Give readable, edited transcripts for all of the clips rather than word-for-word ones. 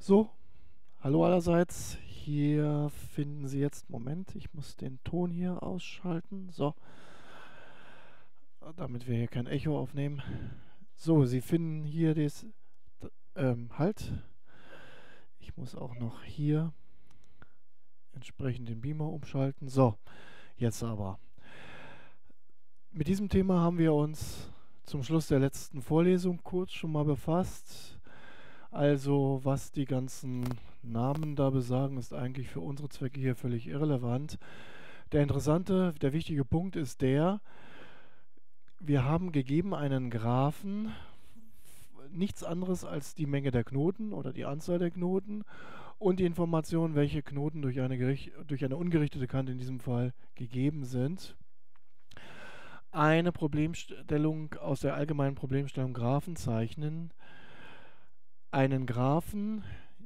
So, hallo allerseits. Hier finden Sie jetzt, Moment, ich muss den Ton hier ausschalten. So, damit wir hier kein Echo aufnehmen. So, Sie finden hier halt. Ich muss auch noch hier entsprechend den Beamer umschalten. So, jetzt aber. Mit diesem Thema haben wir uns zum Schluss der letzten Vorlesung kurz schon mal befasst. Also, was die ganzen Namen da besagen, ist eigentlich für unsere Zwecke hier völlig irrelevant. Der wichtige Punkt ist wir haben gegeben einen Graphen, nichts anderes als die Menge der Knoten oder die Anzahl der Knoten und die Information, welche Knoten durch eine ungerichtete Kante in diesem Fall gegeben sind. Eine Problemstellung aus der allgemeinen Problemstellung Graphen zeichnen. Einen Graphen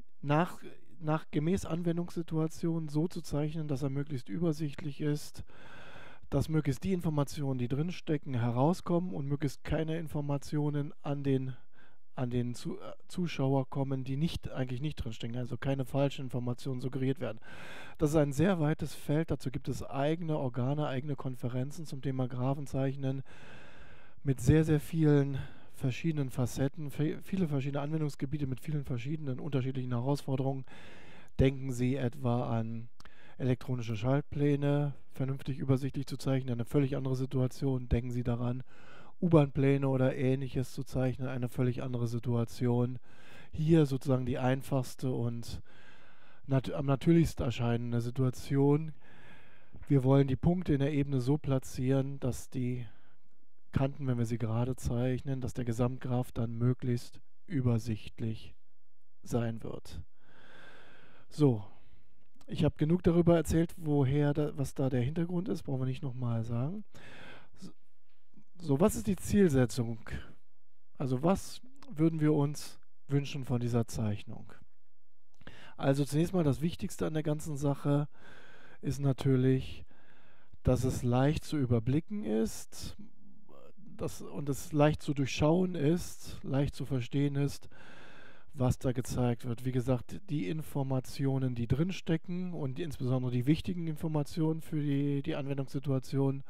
gemäß Anwendungssituation so zu zeichnen, dass er möglichst übersichtlich ist, dass möglichst die Informationen, die drinstecken, herauskommen und möglichst keine Informationen an den Zuschauer kommen, die eigentlich nicht drinstecken, also keine falschen Informationen suggeriert werden. Das ist ein sehr weites Feld, dazu gibt es eigene Organe, eigene Konferenzen zum Thema Graphenzeichnen mit sehr, sehr vielen verschiedenen Facetten, viele verschiedene Anwendungsgebiete mit vielen verschiedenen unterschiedlichen Herausforderungen. Denken Sie etwa an elektronische Schaltpläne, vernünftig übersichtlich zu zeichnen, eine völlig andere Situation. Denken Sie daran, U-Bahn-Pläne oder Ähnliches zu zeichnen, eine völlig andere Situation. Hier sozusagen die einfachste und am natürlichsten erscheinende Situation. Wir wollen die Punkte in der Ebene so platzieren, dass die Kanten, wenn wir sie gerade zeichnen, dass der Gesamtgraph dann möglichst übersichtlich sein wird. So, ich habe genug darüber erzählt, was da der Hintergrund ist, brauchen wir nicht nochmal sagen. So, was ist die Zielsetzung? Also was würden wir uns wünschen von dieser Zeichnung? Also zunächst mal das Wichtigste an der ganzen Sache ist natürlich, dass es leicht zu überblicken ist und es leicht zu durchschauen ist, leicht zu verstehen ist, was da gezeigt wird. Wie gesagt, die Informationen, die drinstecken und insbesondere die wichtigen Informationen für die Anwendungssituation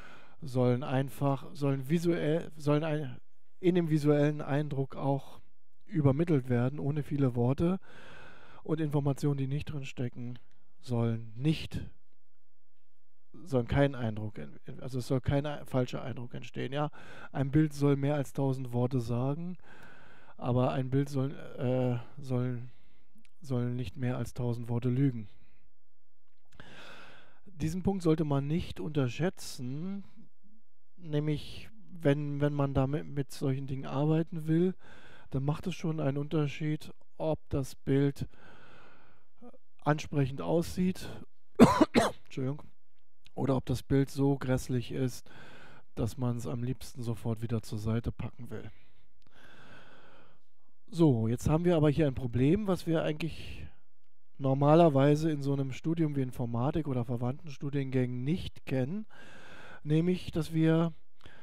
sollen in dem visuellen Eindruck auch übermittelt werden, ohne viele Worte. Und Informationen, die nicht drinstecken, sollen keinen Eindruck, also es soll kein falscher Eindruck entstehen. Ja, ein Bild soll mehr als 1000 Worte sagen, aber ein Bild soll nicht mehr als 1000 Worte lügen. Diesen Punkt sollte man nicht unterschätzen, nämlich wenn man damit mit solchen Dingen arbeiten will, dann macht es schon einen Unterschied, ob das Bild ansprechend aussieht Entschuldigung, oder ob das Bild so grässlich ist, dass man es am liebsten sofort wieder zur Seite packen will. So, jetzt haben wir aber hier ein Problem, was wir eigentlich normalerweise in so einem Studium wie Informatik oder verwandten Studiengängen nicht kennen, nämlich, dass wir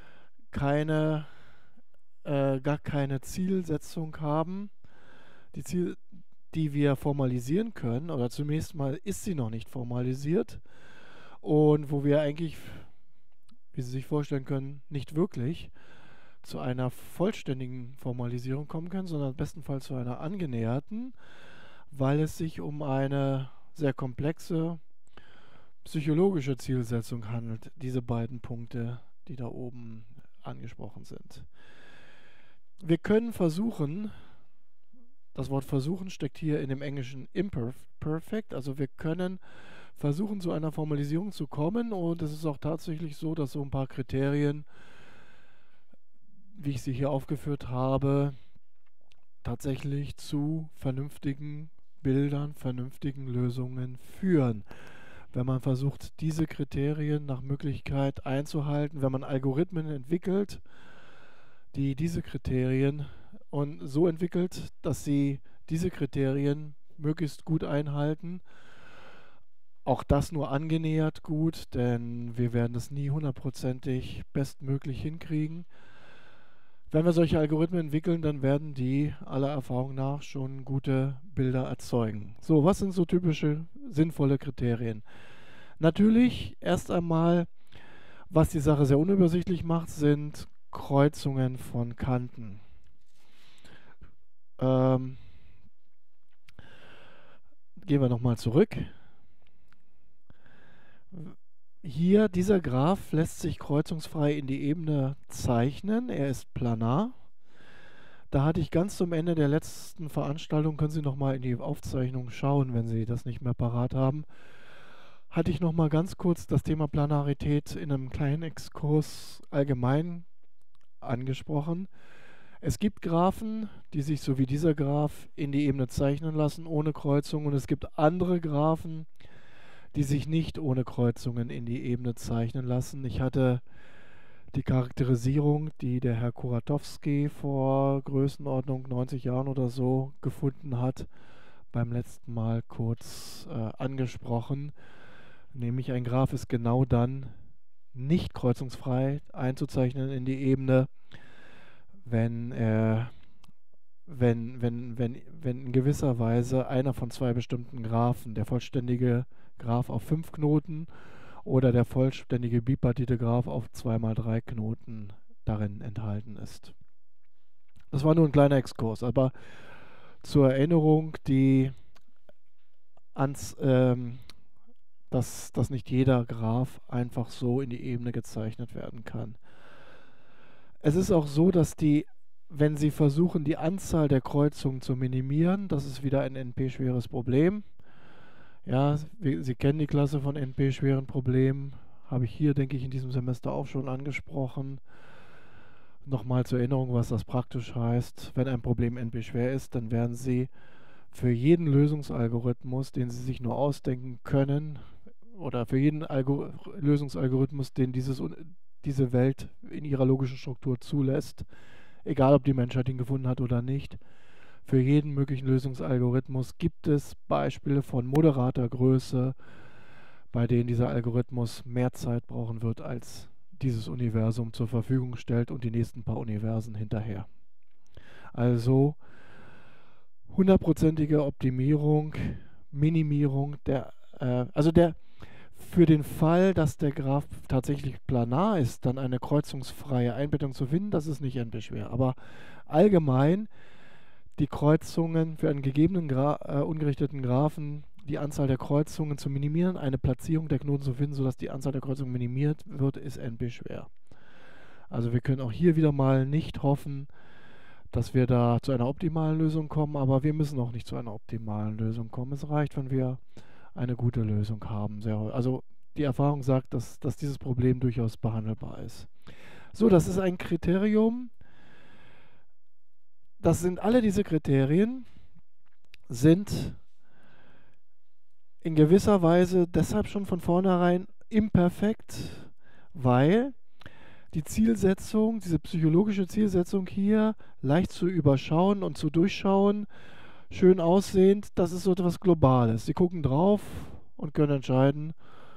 gar keine Zielsetzung haben, die wir formalisieren können, oder zunächst mal ist sie noch nicht formalisiert und wo wir eigentlich, wie Sie sich vorstellen können, nicht wirklich zu einer vollständigen Formalisierung kommen können, sondern bestenfalls zu einer angenäherten, weil es sich um eine sehr komplexe psychologische Zielsetzung handelt, diese beiden Punkte, die da oben angesprochen sind. Wir können versuchen, das Wort versuchen steckt hier in dem englischen Imperfect, also wir können versuchen, zu einer Formalisierung zu kommen, und es ist auch tatsächlich so, dass so ein paar Kriterien, wie ich sie hier aufgeführt habe, tatsächlich zu vernünftigen Bildern, vernünftigen Lösungen führen. Wenn man versucht, diese Kriterien nach Möglichkeit einzuhalten, wenn man Algorithmen entwickelt, die diese Kriterien und so entwickelt, dass sie diese Kriterien möglichst gut einhalten. Auch das nur angenähert gut, denn wir werden es nie hundertprozentig bestmöglich hinkriegen. Wenn wir solche Algorithmen entwickeln, dann werden die aller Erfahrung nach schon gute Bilder erzeugen. So, was sind so typische sinnvolle Kriterien? Natürlich erst einmal, was die Sache sehr unübersichtlich macht, sind Kreuzungen von Kanten. Gehen wir nochmal zurück. Hier, dieser Graph lässt sich kreuzungsfrei in die Ebene zeichnen. Er ist planar. Da hatte ich ganz zum Ende der letzten Veranstaltung, können Sie nochmal in die Aufzeichnung schauen, wenn Sie das nicht mehr parat haben, hatte ich nochmal ganz kurz das Thema Planarität in einem kleinen Exkurs allgemein angesprochen. Es gibt Graphen, die sich so wie dieser Graph in die Ebene zeichnen lassen, ohne Kreuzung. Und es gibt andere Graphen, die sich nicht ohne Kreuzungen in die Ebene zeichnen lassen. Ich hatte die Charakterisierung, die der Herr Kuratowski vor Größenordnung 90 Jahren oder so gefunden hat, beim letzten Mal kurz angesprochen. Nämlich ein Graph ist genau dann nicht kreuzungsfrei einzuzeichnen in die Ebene, wenn in gewisser Weise einer von zwei bestimmten Graphen, der vollständige Graph auf 5 Knoten oder der vollständige bipartite Graph auf 2×3 Knoten darin enthalten ist. Das war nur ein kleiner Exkurs, aber zur Erinnerung, dass nicht jeder Graph einfach so in die Ebene gezeichnet werden kann. Es ist auch so, dass wenn Sie versuchen, die Anzahl der Kreuzungen zu minimieren, das ist wieder ein NP-schweres Problem. Ja, Sie kennen die Klasse von NP-schweren Problemen, habe ich hier, denke ich, in diesem Semester auch schon angesprochen. Nochmal zur Erinnerung, was das praktisch heißt. Wenn ein Problem NP-schwer ist, dann werden Sie für jeden Lösungsalgorithmus, den Sie sich nur ausdenken können, oder für jeden Lösungsalgorithmus, den diese Welt in ihrer logischen Struktur zulässt, egal ob die Menschheit ihn gefunden hat oder nicht, für jeden möglichen Lösungsalgorithmus gibt es Beispiele von moderater Größe, bei denen dieser Algorithmus mehr Zeit brauchen wird, als dieses Universum zur Verfügung stellt und die nächsten paar Universen hinterher. Also 100%ige Optimierung, Minimierung für den Fall, dass der Graph tatsächlich planar ist, dann eine kreuzungsfreie Einbettung zu finden, das ist nicht endlich schwer. Aber allgemein die Kreuzungen für einen gegebenen ungerichteten Graphen, die Anzahl der Kreuzungen zu minimieren, eine Platzierung der Knoten zu finden, sodass die Anzahl der Kreuzungen minimiert wird, ist NP schwer. Also wir können auch hier wieder mal nicht hoffen, dass wir da zu einer optimalen Lösung kommen, aber wir müssen auch nicht zu einer optimalen Lösung kommen. Es reicht, wenn wir eine gute Lösung haben. Also die Erfahrung sagt, dass dieses Problem durchaus behandelbar ist. So, das ist ein Kriterium. Das sind alle diese Kriterien, sind in gewisser Weise deshalb schon von vornherein imperfekt, weil die Zielsetzung, diese psychologische Zielsetzung hier leicht zu überschauen und zu durchschauen, schön aussehend, das ist so etwas Globales. Sie gucken drauf und können entscheiden,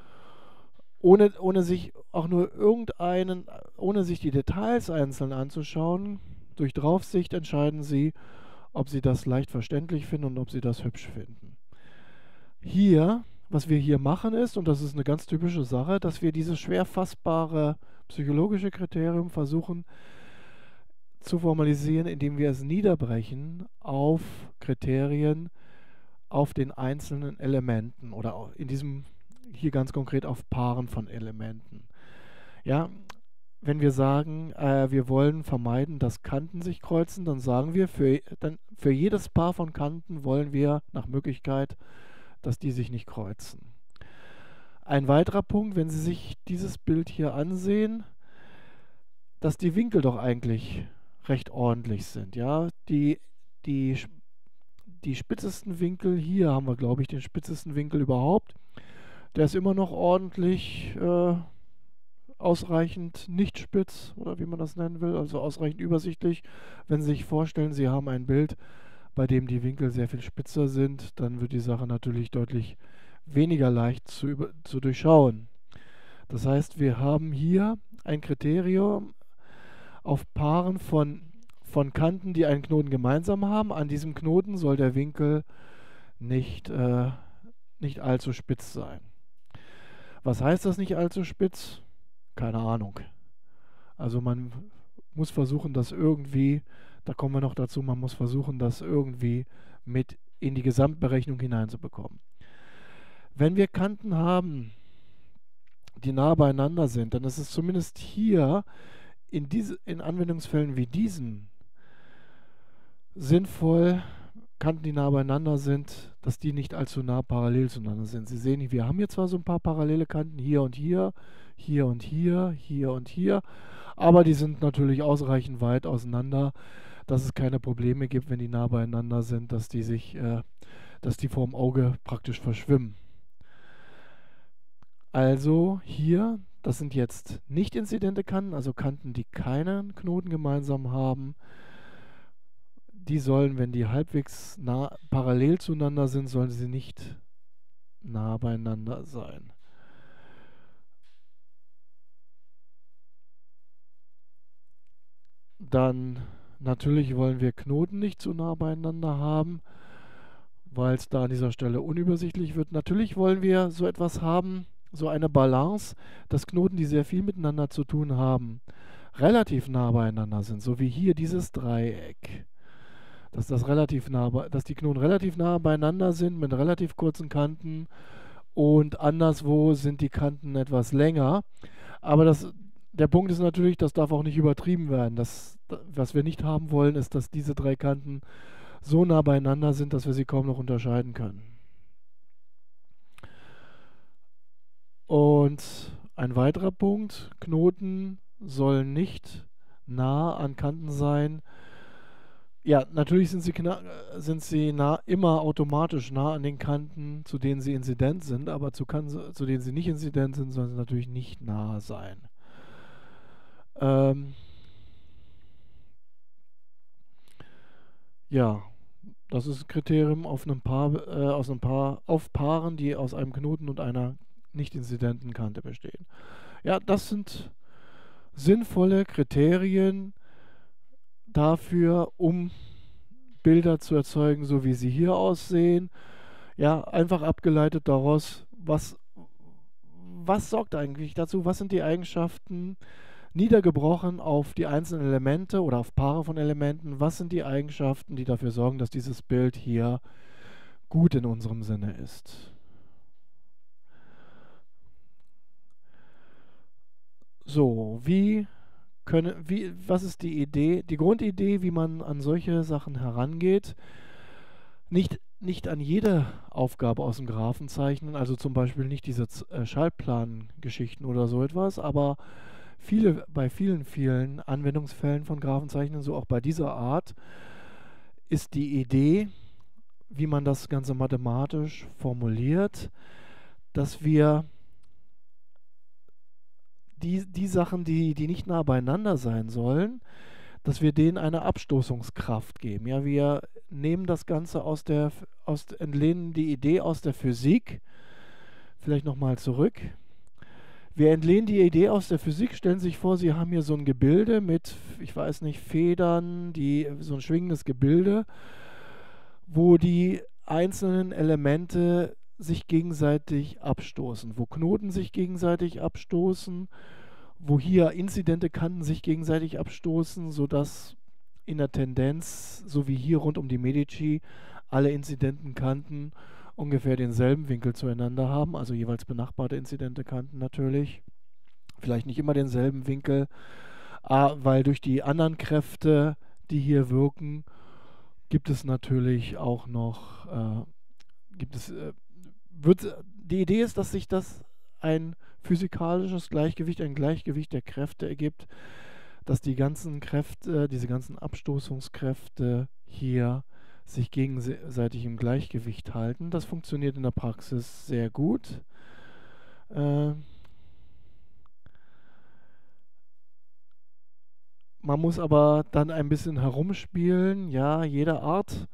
ohne sich auch nur ohne sich die Details einzeln anzuschauen, durch Draufsicht entscheiden Sie, ob Sie das leicht verständlich finden und ob Sie das hübsch finden. Hier, was wir hier machen ist, und das ist eine ganz typische Sache, dass wir dieses schwer fassbare psychologische Kriterium versuchen zu formalisieren, indem wir es niederbrechen auf Kriterien, auf den einzelnen Elementen oder in diesem hier ganz konkret auf Paaren von Elementen. Ja, wenn wir sagen, wir wollen vermeiden, dass Kanten sich kreuzen, dann sagen wir, für jedes Paar von Kanten wollen wir nach Möglichkeit, dass die sich nicht kreuzen. Ein weiterer Punkt, wenn Sie sich dieses Bild hier ansehen, dass die Winkel doch eigentlich recht ordentlich sind. Ja? Die spitzesten Winkel, hier haben wir, glaube ich, den spitzesten Winkel überhaupt. Der ist immer noch ordentlich ausreichend nicht spitz, oder wie man das nennen will, also ausreichend übersichtlich. Wenn Sie sich vorstellen, Sie haben ein Bild, bei dem die Winkel sehr viel spitzer sind, dann wird die Sache natürlich deutlich weniger leicht zu durchschauen. Das heißt, wir haben hier ein Kriterium auf Paaren von von Kanten, die einen Knoten gemeinsam haben. An diesem Knoten soll der Winkel nicht allzu spitz sein. Was heißt das nicht allzu spitz? Keine Ahnung. Also man muss versuchen, das irgendwie, da kommen wir noch dazu, man muss versuchen, das irgendwie mit in die Gesamtberechnung hineinzubekommen. Wenn wir Kanten haben, die nah beieinander sind, dann ist es zumindest hier in Anwendungsfällen wie diesen sinnvoll, Kanten, die nah beieinander sind, dass die nicht allzu nah parallel zueinander sind. Sie sehen, wir haben hier zwar so ein paar parallele Kanten hier und hier, hier und hier, hier und hier, aber die sind natürlich ausreichend weit auseinander, dass es keine Probleme gibt, wenn die nah beieinander sind, dass die vorm Auge praktisch verschwimmen. Also hier, das sind jetzt nicht inzidente Kanten, also Kanten, die keinen Knoten gemeinsam haben. Die sollen, wenn die halbwegs nah parallel zueinander sind, sollen sie nicht nah beieinander sein. Dann natürlich wollen wir Knoten nicht zu nah beieinander haben, weil es da an dieser Stelle unübersichtlich wird. Natürlich wollen wir so etwas haben, so eine Balance, dass Knoten, die sehr viel miteinander zu tun haben, relativ nah beieinander sind, so wie hier dieses Dreieck. Dass die Knoten relativ nah beieinander sind mit relativ kurzen Kanten und anderswo sind die Kanten etwas länger. Aber der Punkt ist natürlich, das darf auch nicht übertrieben werden. Was wir nicht haben wollen, ist, dass diese drei Kanten so nah beieinander sind, dass wir sie kaum noch unterscheiden können. Und ein weiterer Punkt, Knoten sollen nicht nah an Kanten sein. Ja, natürlich sind sie immer automatisch nah an den Kanten, zu denen sie inzident sind, aber zu denen sie nicht inzident sind, sollen sie natürlich nicht nah sein. Ja, das ist ein Kriterium auf Paaren, die aus einem Knoten und einer nicht-inzidenten Kante bestehen. Ja, das sind sinnvolle Kriterien dafür, um Bilder zu erzeugen, so wie sie hier aussehen. Ja, einfach abgeleitet daraus, was sorgt eigentlich dazu, was sind die Eigenschaften, niedergebrochen auf die einzelnen Elemente oder auf Paare von Elementen, was sind die Eigenschaften, die dafür sorgen, dass dieses Bild hier gut in unserem Sinne ist. So, was ist die Idee? Die Grundidee, wie man an solche Sachen herangeht, nicht an jede Aufgabe aus dem Graphen zeichnen, also zum Beispiel nicht diese Schaltplan-Geschichten oder so etwas, aber bei vielen Anwendungsfällen von Graphenzeichnen, so auch bei dieser Art, ist die Idee, wie man das Ganze mathematisch formuliert, dass wir die Sachen, die nicht nah beieinander sein sollen, dass wir denen eine Abstoßungskraft geben. Ja, wir nehmen das Ganze entlehnen die Idee aus der Physik. Vielleicht nochmal zurück. Wir entlehnen die Idee aus der Physik, stellen sich vor, Sie haben hier so ein Gebilde mit, ich weiß nicht, Federn, so ein schwingendes Gebilde, wo die einzelnen Elemente sich gegenseitig abstoßen, wo Knoten sich gegenseitig abstoßen, wo hier inzidente Kanten sich gegenseitig abstoßen, sodass in der Tendenz, so wie hier rund um die Medici, alle inzidenten Kanten ungefähr denselben Winkel zueinander haben, also jeweils benachbarte inzidente Kanten natürlich. Vielleicht nicht immer denselben Winkel, weil durch die anderen Kräfte, die hier wirken, gibt es natürlich auch noch, die Idee ist, dass sich das ein physikalisches Gleichgewicht, ein Gleichgewicht der Kräfte ergibt, dass diese ganzen Abstoßungskräfte hier sich gegenseitig im Gleichgewicht halten. Das funktioniert in der Praxis sehr gut. Man muss aber dann ein bisschen herumspielen. Ja, jedem Art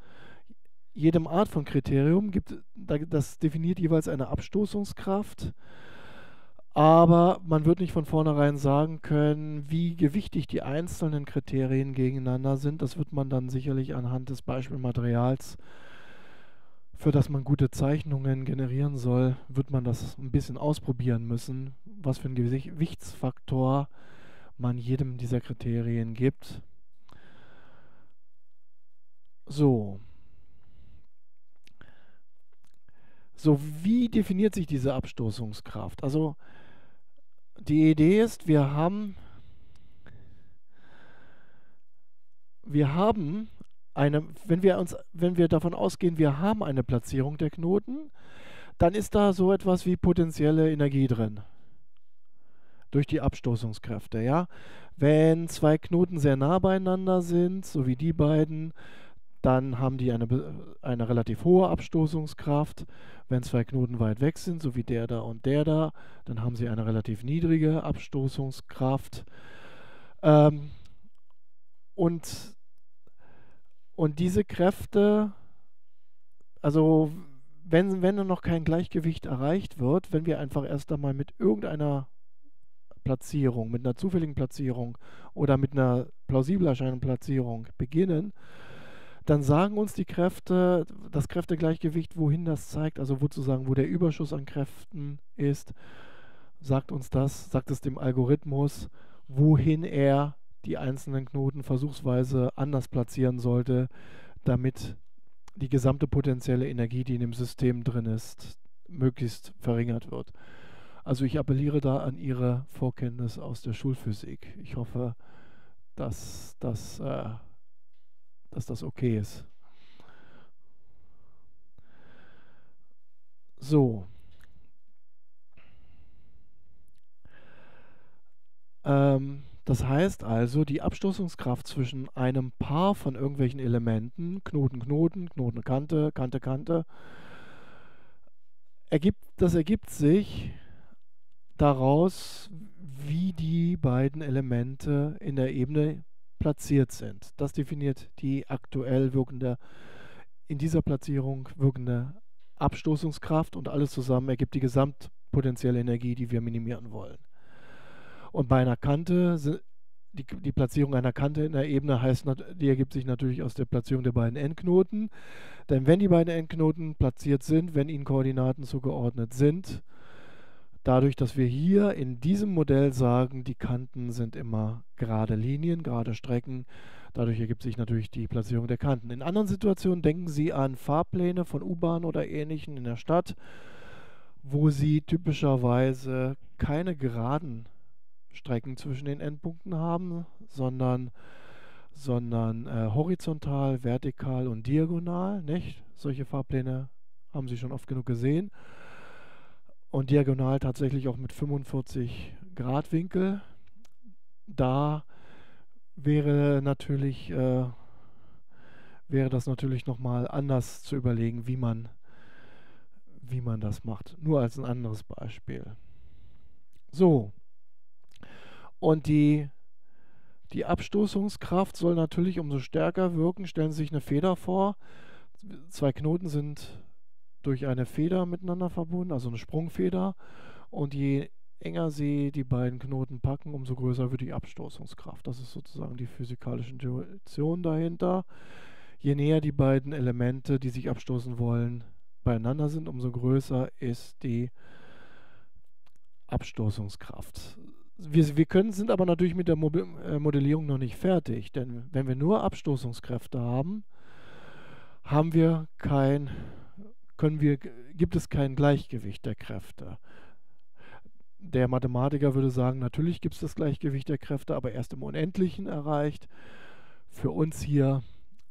von Kriterium das definiert jeweils eine Abstoßungskraft. Aber man wird nicht von vornherein sagen können, wie gewichtig die einzelnen Kriterien gegeneinander sind. Das wird man dann sicherlich anhand des Beispielmaterials, für das man gute Zeichnungen generieren soll, wird man das ein bisschen ausprobieren müssen, was für einen Gewichtsfaktor man jedem dieser Kriterien gibt. So. So, wie definiert sich diese Abstoßungskraft? Also die Idee ist, wir haben eine, wenn wir davon ausgehen, wir haben eine Platzierung der Knoten, dann ist da so etwas wie potenzielle Energie drin durch die Abstoßungskräfte, ja. Wenn zwei Knoten sehr nah beieinander sind, so wie die beiden, dann haben die eine relativ hohe Abstoßungskraft. Wenn zwei Knoten weit weg sind, so wie der da und der da, dann haben sie eine relativ niedrige Abstoßungskraft. Ähm, und, und diese Kräfte, also wenn noch kein Gleichgewicht erreicht wird, wenn wir einfach erst einmal mit irgendeiner Platzierung, mit einer zufälligen Platzierung oder mit einer plausibel erscheinenden Platzierung beginnen, dann sagen uns die Kräfte, das Kräftegleichgewicht, wohin das zeigt, also sozusagen, wo der Überschuss an Kräften ist, sagt uns das, sagt es dem Algorithmus, wohin er die einzelnen Knoten versuchsweise anders platzieren sollte, damit die gesamte potenzielle Energie, die in dem System drin ist, möglichst verringert wird. Also ich appelliere da an Ihre Vorkenntnis aus der Schulphysik. Ich hoffe, dass das okay ist. So. Das heißt also, die Abstoßungskraft zwischen einem Paar von irgendwelchen Elementen, Knoten, Knoten, Knoten, Kante, Kante, Kante, ergibt sich daraus, wie die beiden Elemente in der Ebene platziert sind. Das definiert die aktuell wirkende, in dieser Platzierung wirkende Abstoßungskraft, und alles zusammen ergibt die gesamtpotenzielle Energie, die wir minimieren wollen. Und bei einer Kante, die Platzierung einer Kante in der Ebene die ergibt sich natürlich aus der Platzierung der beiden Endknoten. Denn wenn die beiden Endknoten platziert sind, wenn ihnen Koordinaten zugeordnet sind, dadurch, dass wir hier in diesem Modell sagen, die Kanten sind immer gerade Linien, gerade Strecken, dadurch ergibt sich natürlich die Platzierung der Kanten. In anderen Situationen denken Sie an Fahrpläne von U-Bahn oder Ähnlichem in der Stadt, wo Sie typischerweise keine geraden Strecken zwischen den Endpunkten haben, sondern horizontal, vertikal und diagonal, nicht? Solche Fahrpläne haben Sie schon oft genug gesehen. Und diagonal tatsächlich auch mit 45 Grad Winkel. Da wäre das natürlich nochmal anders zu überlegen, wie man das macht. Nur als ein anderes Beispiel. So. Und die Abstoßungskraft soll natürlich umso stärker wirken. Stellen Sie sich eine Feder vor. Zwei Knoten sind durch eine Feder miteinander verbunden, also eine Sprungfeder. Und je enger Sie die beiden Knoten packen, umso größer wird die Abstoßungskraft. Das ist sozusagen die physikalische Intuition dahinter. Je näher die beiden Elemente, die sich abstoßen wollen, beieinander sind, umso größer ist die Abstoßungskraft. Sind aber natürlich mit der Modellierung noch nicht fertig, denn wenn wir nur Abstoßungskräfte haben, gibt es kein Gleichgewicht der Kräfte. Der Mathematiker würde sagen, natürlich gibt es das Gleichgewicht der Kräfte, aber erst im Unendlichen erreicht. Für uns hier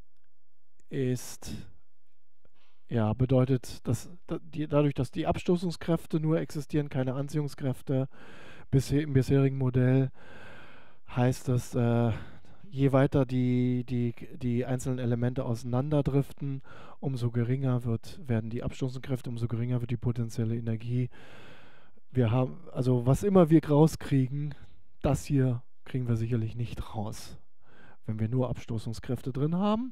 bedeutet das, dadurch, dass die Abstoßungskräfte nur existieren, keine Anziehungskräfte, im bisherigen Modell, heißt das, je weiter die einzelnen Elemente auseinanderdriften, umso geringer werden die Abstoßungskräfte, umso geringer wird die potenzielle Energie. Wir haben, also was immer wir rauskriegen, das hier kriegen wir sicherlich nicht raus, wenn wir nur Abstoßungskräfte drin haben.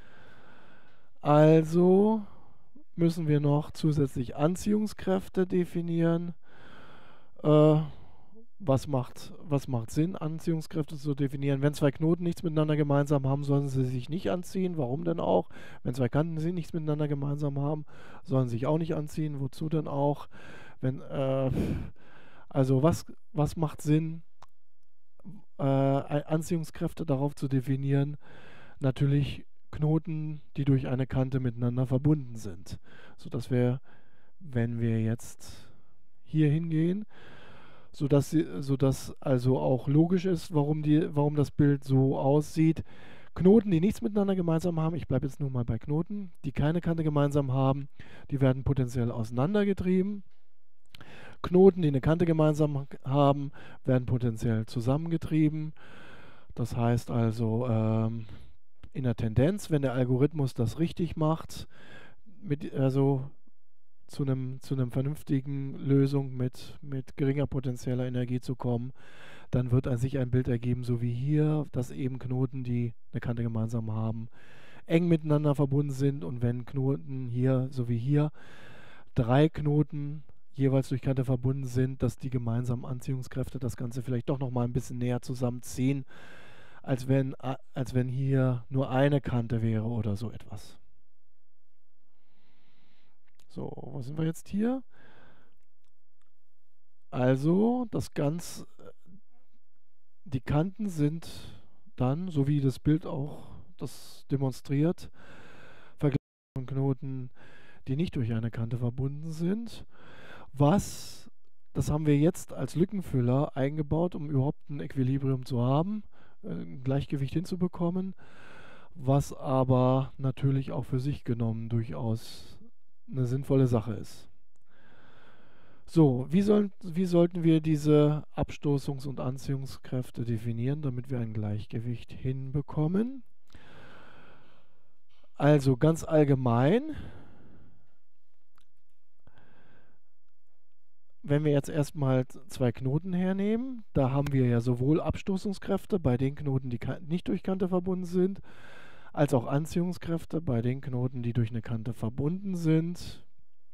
Also müssen wir noch zusätzlich Anziehungskräfte definieren. Äh, was macht Sinn, Anziehungskräfte zu definieren? Wenn zwei Knoten nichts miteinander gemeinsam haben, sollen sie sich nicht anziehen. Warum denn auch? Wenn zwei Kanten nichts miteinander gemeinsam haben, sollen sie sich auch nicht anziehen. Wozu denn auch? Wenn, also was macht Sinn, Anziehungskräfte darauf zu definieren? Natürlich Knoten, die durch eine Kante miteinander verbunden sind. Sodass wir, wenn wir jetzt hier hingehen, sodass also auch logisch ist, warum das Bild so aussieht. Knoten, die nichts miteinander gemeinsam haben, ich bleibe jetzt nur mal bei Knoten, die keine Kante gemeinsam haben, die werden potenziell auseinandergetrieben. Knoten, die eine Kante gemeinsam haben, werden potenziell zusammengetrieben. Das heißt also, in der Tendenz, wenn der Algorithmus das richtig macht, also zu einem vernünftigen Lösung mit geringer potenzieller Energie zu kommen, dann wird sich ein Bild ergeben, so wie hier, dass eben Knoten, die eine Kante gemeinsam haben, eng miteinander verbunden sind, und wenn Knoten hier, so wie hier, 3 Knoten jeweils durch Kante verbunden sind, dass die gemeinsamen Anziehungskräfte das Ganze vielleicht doch nochmal ein bisschen näher zusammenziehen, als wenn hier nur eine Kante wäre oder so etwas. So, wo sind wir jetzt hier? Also, die Kanten sind dann, so wie das Bild auch das demonstriert, Vergleich von Knoten, die nicht durch eine Kante verbunden sind. Das haben wir jetzt als Lückenfüller eingebaut, um überhaupt ein Equilibrium zu haben, ein Gleichgewicht hinzubekommen, was aber natürlich auch für sich genommen durchaus eine sinnvolle Sache ist. So, wie sollten wir diese Abstoßungs- und Anziehungskräfte definieren, damit wir ein Gleichgewicht hinbekommen? Also ganz allgemein, wenn wir jetzt erstmal 2 Knoten hernehmen, da haben wir ja sowohl Abstoßungskräfte bei den Knoten, die nicht durch Kante verbunden sind, als auch Anziehungskräfte bei den Knoten, die durch eine Kante verbunden sind.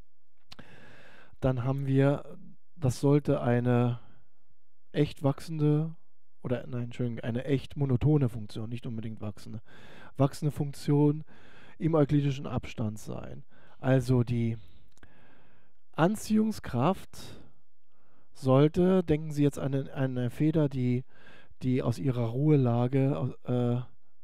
Dann haben wir, das sollte eine echt wachsende eine echt monotone Funktion, nicht unbedingt wachsende Funktion im euklidischen Abstand sein. Also die Anziehungskraft sollte, denken Sie jetzt an eine Feder, die aus ihrer Ruhelage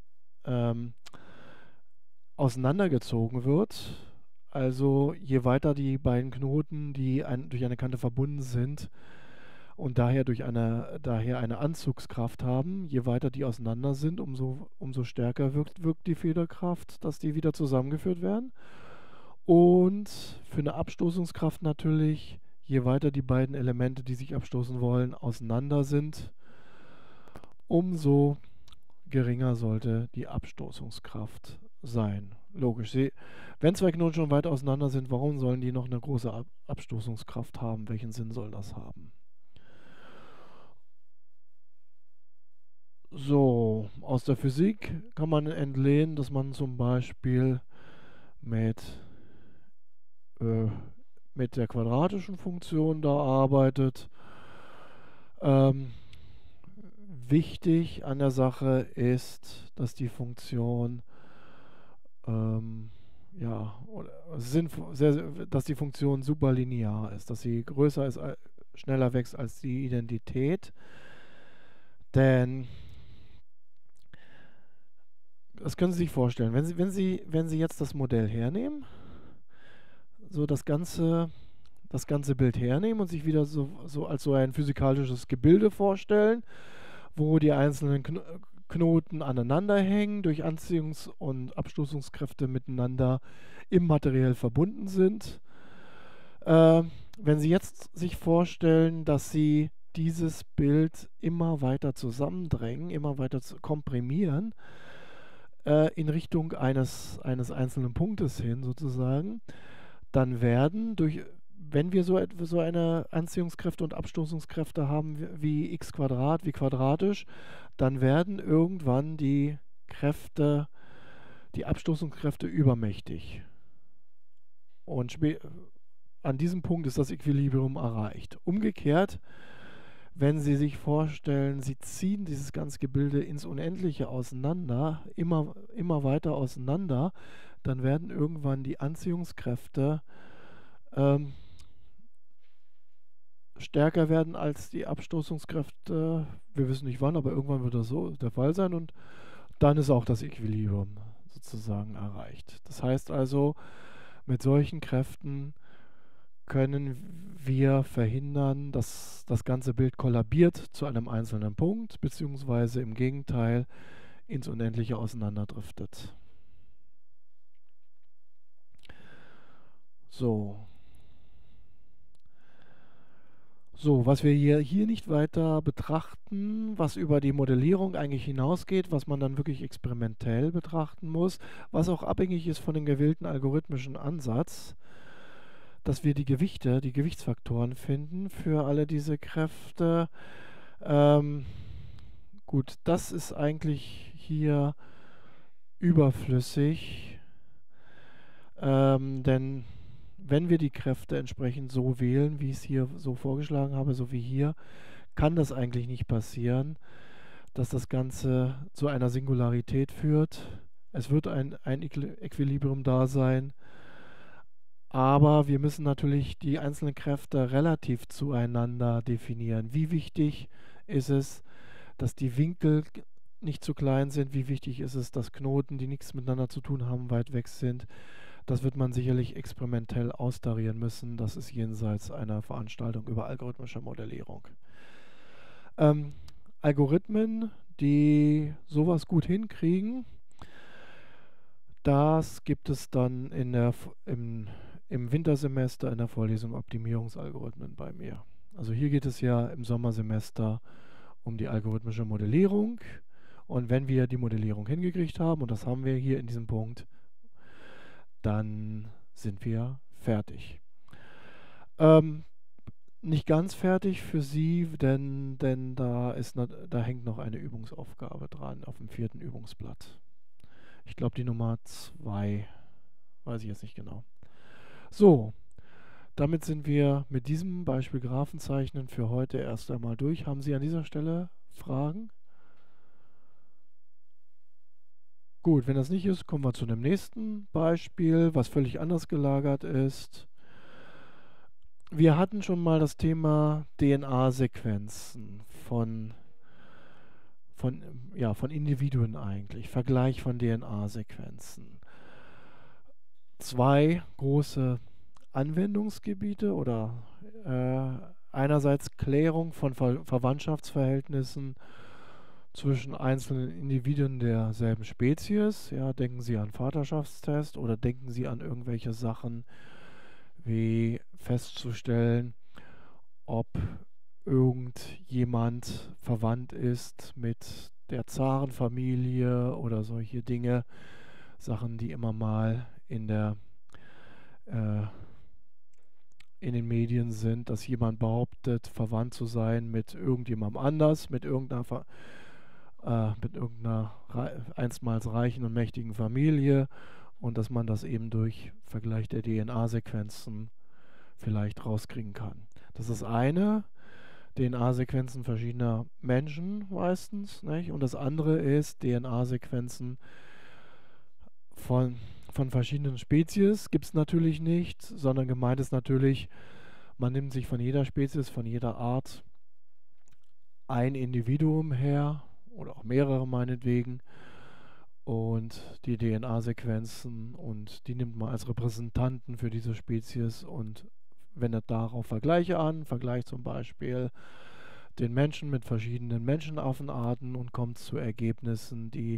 auseinandergezogen wird. Also je weiter die beiden Knoten, die durch eine Kante verbunden sind und daher eine Anzugskraft haben, je weiter die auseinander sind, umso stärker wirkt die Federkraft, dass die wieder zusammengeführt werden. Und für eine Abstoßungskraft natürlich, je weiter die beiden Elemente, die sich abstoßen wollen, auseinander sind, umso geringer sollte die Abstoßungskraft sein. Logisch. Wenn 2 Knoten schon weit auseinander sind, warum sollen die noch eine große Abstoßungskraft haben? Welchen Sinn soll das haben? So, aus der Physik kann man entlehnen, dass man zum Beispiel mit der quadratischen Funktion da arbeitet. Wichtig an der Sache ist, dass die Funktion dass die Funktion superlinear ist, dass sie größer ist, schneller wächst als die Identität. Denn das können Sie sich vorstellen, wenn Sie jetzt das Modell hernehmen, so das ganze Bild hernehmen und sich wieder so als so ein physikalisches Gebilde vorstellen, wo die einzelnen Knoten aneinander hängen, durch Anziehungs- und Abstoßungskräfte miteinander immateriell verbunden sind. Wenn Sie jetzt sich vorstellen, dass Sie dieses Bild immer weiter zusammendrängen, immer weiter komprimieren, in Richtung eines einzelnen Punktes hin sozusagen, dann wenn wir so eine Anziehungskräfte und Abstoßungskräfte haben wie x Quadrat, wie quadratisch, dann werden irgendwann die Abstoßungskräfte übermächtig. Und an diesem Punkt ist das Equilibrium erreicht. Umgekehrt, wenn Sie sich vorstellen, Sie ziehen dieses ganze Gebilde ins Unendliche auseinander, immer weiter auseinander, dann werden irgendwann die Anziehungskräfte ähm, stärker werden als die Abstoßungskräfte. Wir wissen nicht wann, aber irgendwann wird das so der Fall sein und dann ist auch das Equilibrium sozusagen erreicht. Das heißt also, mit solchen Kräften können wir verhindern, dass das ganze Bild kollabiert zu einem einzelnen Punkt, beziehungsweise im Gegenteil ins Unendliche auseinanderdriftet. So. So, was wir hier nicht weiter betrachten, was über die Modellierung eigentlich hinausgeht, was man dann wirklich experimentell betrachten muss, was auch abhängig ist von dem gewählten algorithmischen Ansatz, dass wir die Gewichte, die Gewichtsfaktoren finden für alle diese Kräfte. Gut, das ist eigentlich hier überflüssig, denn wenn wir die Kräfte entsprechend so wählen, wie ich es hier so vorgeschlagen habe, so wie hier, kann das eigentlich nicht passieren, dass das Ganze zu einer Singularität führt. Es wird ein Equilibrium da sein, aber wir müssen natürlich die einzelnen Kräfte relativ zueinander definieren. Wie wichtig ist es, dass die Winkel nicht zu klein sind? Wie wichtig ist es, dass Knoten, die nichts miteinander zu tun haben, weit weg sind? Das wird man sicherlich experimentell austarieren müssen. Das ist jenseits einer Veranstaltung über algorithmische Modellierung. Algorithmen, die sowas gut hinkriegen, das gibt es dann im Wintersemester in der Vorlesung Optimierungsalgorithmen bei mir. Also hier geht es ja im Sommersemester um die algorithmische Modellierung. Und wenn wir die Modellierung hingekriegt haben, und das haben wir hier in diesem Punkt, dann sind wir fertig. Nicht ganz fertig für Sie, denn da hängt noch eine Übungsaufgabe dran auf dem 4. Übungsblatt. Ich glaube die Nummer 2, weiß ich jetzt nicht genau. So, damit sind wir mit diesem Beispiel Graphenzeichnen für heute erst einmal durch. Haben Sie an dieser Stelle Fragen? Gut, wenn das nicht ist, kommen wir zu einem nächsten Beispiel, was völlig anders gelagert ist. Wir hatten schon mal das Thema DNA-Sequenzen von Individuen eigentlich, Vergleich von DNA-Sequenzen. 2 große Anwendungsgebiete oder einerseits Klärung von Verwandtschaftsverhältnissen zwischen einzelnen Individuen derselben Spezies. Ja, denken Sie an Vaterschaftstest oder denken Sie an irgendwelche Sachen wie festzustellen, ob irgendjemand verwandt ist mit der Zarenfamilie oder solche Dinge. Sachen, die immer mal in den Medien sind, dass jemand behauptet, verwandt zu sein mit irgendjemandem anders, mit irgendeiner einstmals reichen und mächtigen Familie und dass man das eben durch Vergleich der DNA-Sequenzen vielleicht rauskriegen kann. Das ist eine, DNA-Sequenzen verschiedener Menschen meistens, nicht? Und das andere ist DNA-Sequenzen von verschiedenen Spezies. Gibt es natürlich nicht, sondern gemeint ist natürlich, man nimmt sich von jeder Spezies, von jeder Art ein Individuum her, oder auch mehrere meinetwegen, und die DNA-Sequenzen und die nimmt man als Repräsentanten für diese Spezies und wendet darauf Vergleiche an, vergleicht zum Beispiel den Menschen mit verschiedenen Menschenaffenarten und kommt zu Ergebnissen, die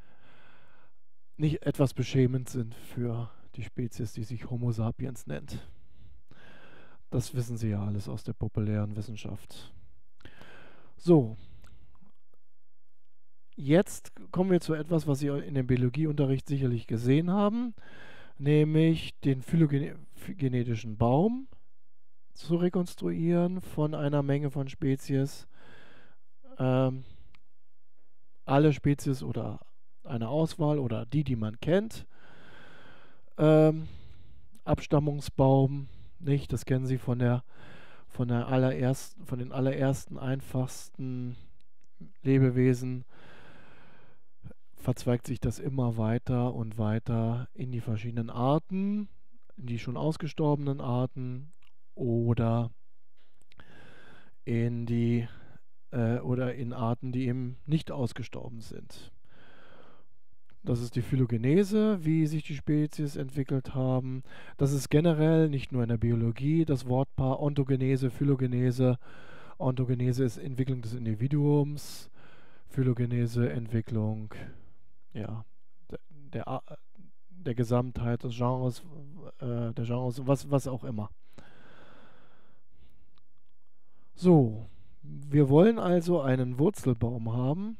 nicht etwas beschämend sind für die Spezies, die sich Homo sapiens nennt. Das wissen Sie ja alles aus der populären Wissenschaft. So. Jetzt kommen wir zu etwas, was Sie in dem Biologieunterricht sicherlich gesehen haben, nämlich den phylogenetischen Baum zu rekonstruieren von einer Menge von Spezies. Alle Spezies oder eine Auswahl oder die man kennt. Abstammungsbaum nicht. Das kennen Sie von von von den allerersten, einfachsten Lebewesen. Verzweigt sich das immer weiter und weiter in die verschiedenen Arten, in die schon ausgestorbenen Arten oder in die oder in Arten, die eben nicht ausgestorben sind. Das ist die Phylogenese, wie sich die Spezies entwickelt haben. Das ist generell nicht nur in der Biologie das Wortpaar Ontogenese, Phylogenese. Ontogenese ist Entwicklung des Individuums, Phylogenese Entwicklung, ja, der, der Gesamtheit des Genres, der Genres, was auch immer. So, wir wollen also einen Wurzelbaum haben,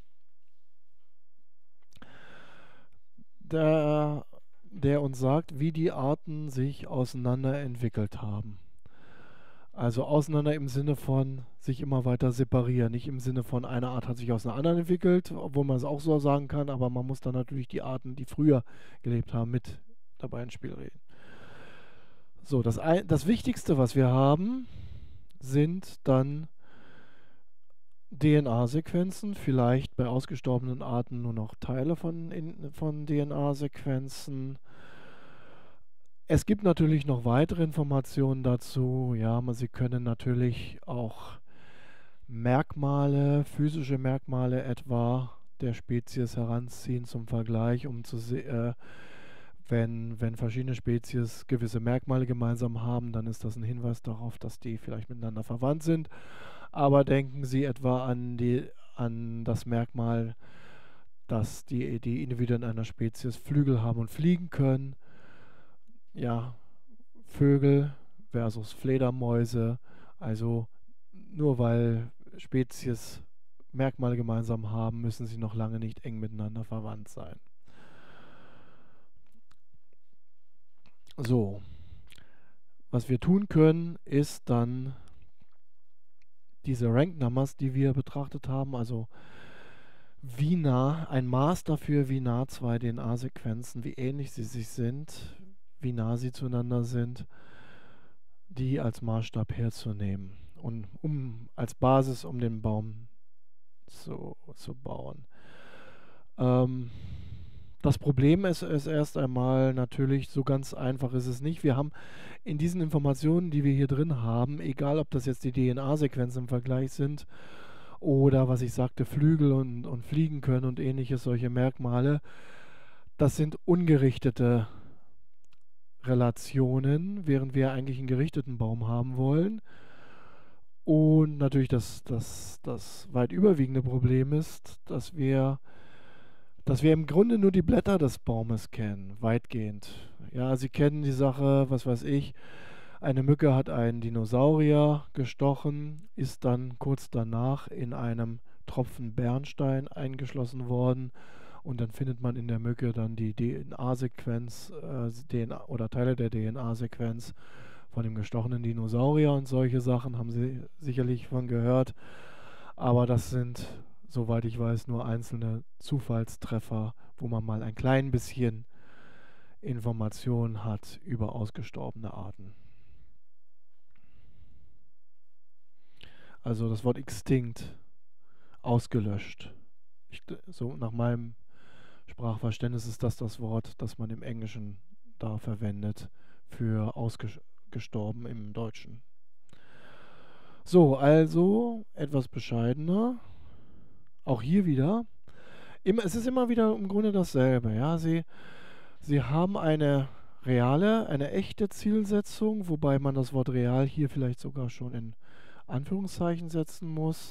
der uns sagt, wie die Arten sich auseinander entwickelt haben. Also auseinander im Sinne von sich immer weiter separieren, nicht im Sinne von eine Art hat sich aus einer anderen entwickelt, obwohl man es auch so sagen kann, aber man muss dann natürlich die Arten, die früher gelebt haben, mit dabei ins Spiel reden. So, das Wichtigste, was wir haben, sind dann DNA-Sequenzen, vielleicht bei ausgestorbenen Arten nur noch Teile von DNA-Sequenzen. Es gibt natürlich noch weitere Informationen dazu. Ja, Sie können natürlich auch Merkmale, physische Merkmale etwa der Spezies heranziehen zum Vergleich, um zu sehen, wenn verschiedene Spezies gewisse Merkmale gemeinsam haben, dann ist das ein Hinweis darauf, dass die vielleicht miteinander verwandt sind. Aber denken Sie etwa an das Merkmal, dass die Individuen einer Spezies Flügel haben und fliegen können. Ja, Vögel versus Fledermäuse. Also nur weil Spezies Merkmale gemeinsam haben, müssen sie noch lange nicht eng miteinander verwandt sein. So, was wir tun können, ist dann diese Rank Numbers, die wir betrachtet haben, also wie nah, ein Maß dafür, wie nah zwei DNA-Sequenzen, wie ähnlich sie sich sind, wie nah sie zueinander sind, die als Maßstab herzunehmen und als Basis, um den Baum zu bauen. Das Problem ist erst einmal natürlich, so ganz einfach ist es nicht. Wir haben in diesen Informationen, die wir hier drin haben, egal ob das jetzt die DNA-Sequenzen im Vergleich sind oder was ich sagte, Flügel und fliegen können und ähnliches, solche Merkmale, das sind ungerichtete Relationen, während wir eigentlich einen gerichteten Baum haben wollen. Und natürlich das weit überwiegende Problem ist, dass wir im Grunde nur die Blätter des Baumes kennen, weitgehend. Ja, Sie kennen die Sache, was weiß ich, eine Mücke hat einen Dinosaurier gestochen, ist dann kurz danach in einem Tropfen Bernstein eingeschlossen worden und dann findet man in der Mücke dann die DNA-Sequenz oder Teile der DNA-Sequenz von dem gestochenen Dinosaurier und solche Sachen haben Sie sicherlich von gehört. Aber das sind, soweit ich weiß, nur einzelne Zufallstreffer, wo man mal ein klein bisschen Informationen hat über ausgestorbene Arten. Also das Wort extinct, ausgelöscht. So nach meinem Sprachverständnis ist das Wort, das man im Englischen da verwendet für ausgestorben im Deutschen. So, also etwas bescheidener. Auch hier wieder. Es ist immer wieder im Grunde dasselbe. Ja? Sie haben eine echte Zielsetzung, wobei man das Wort real hier vielleicht sogar schon in Anführungszeichen setzen muss.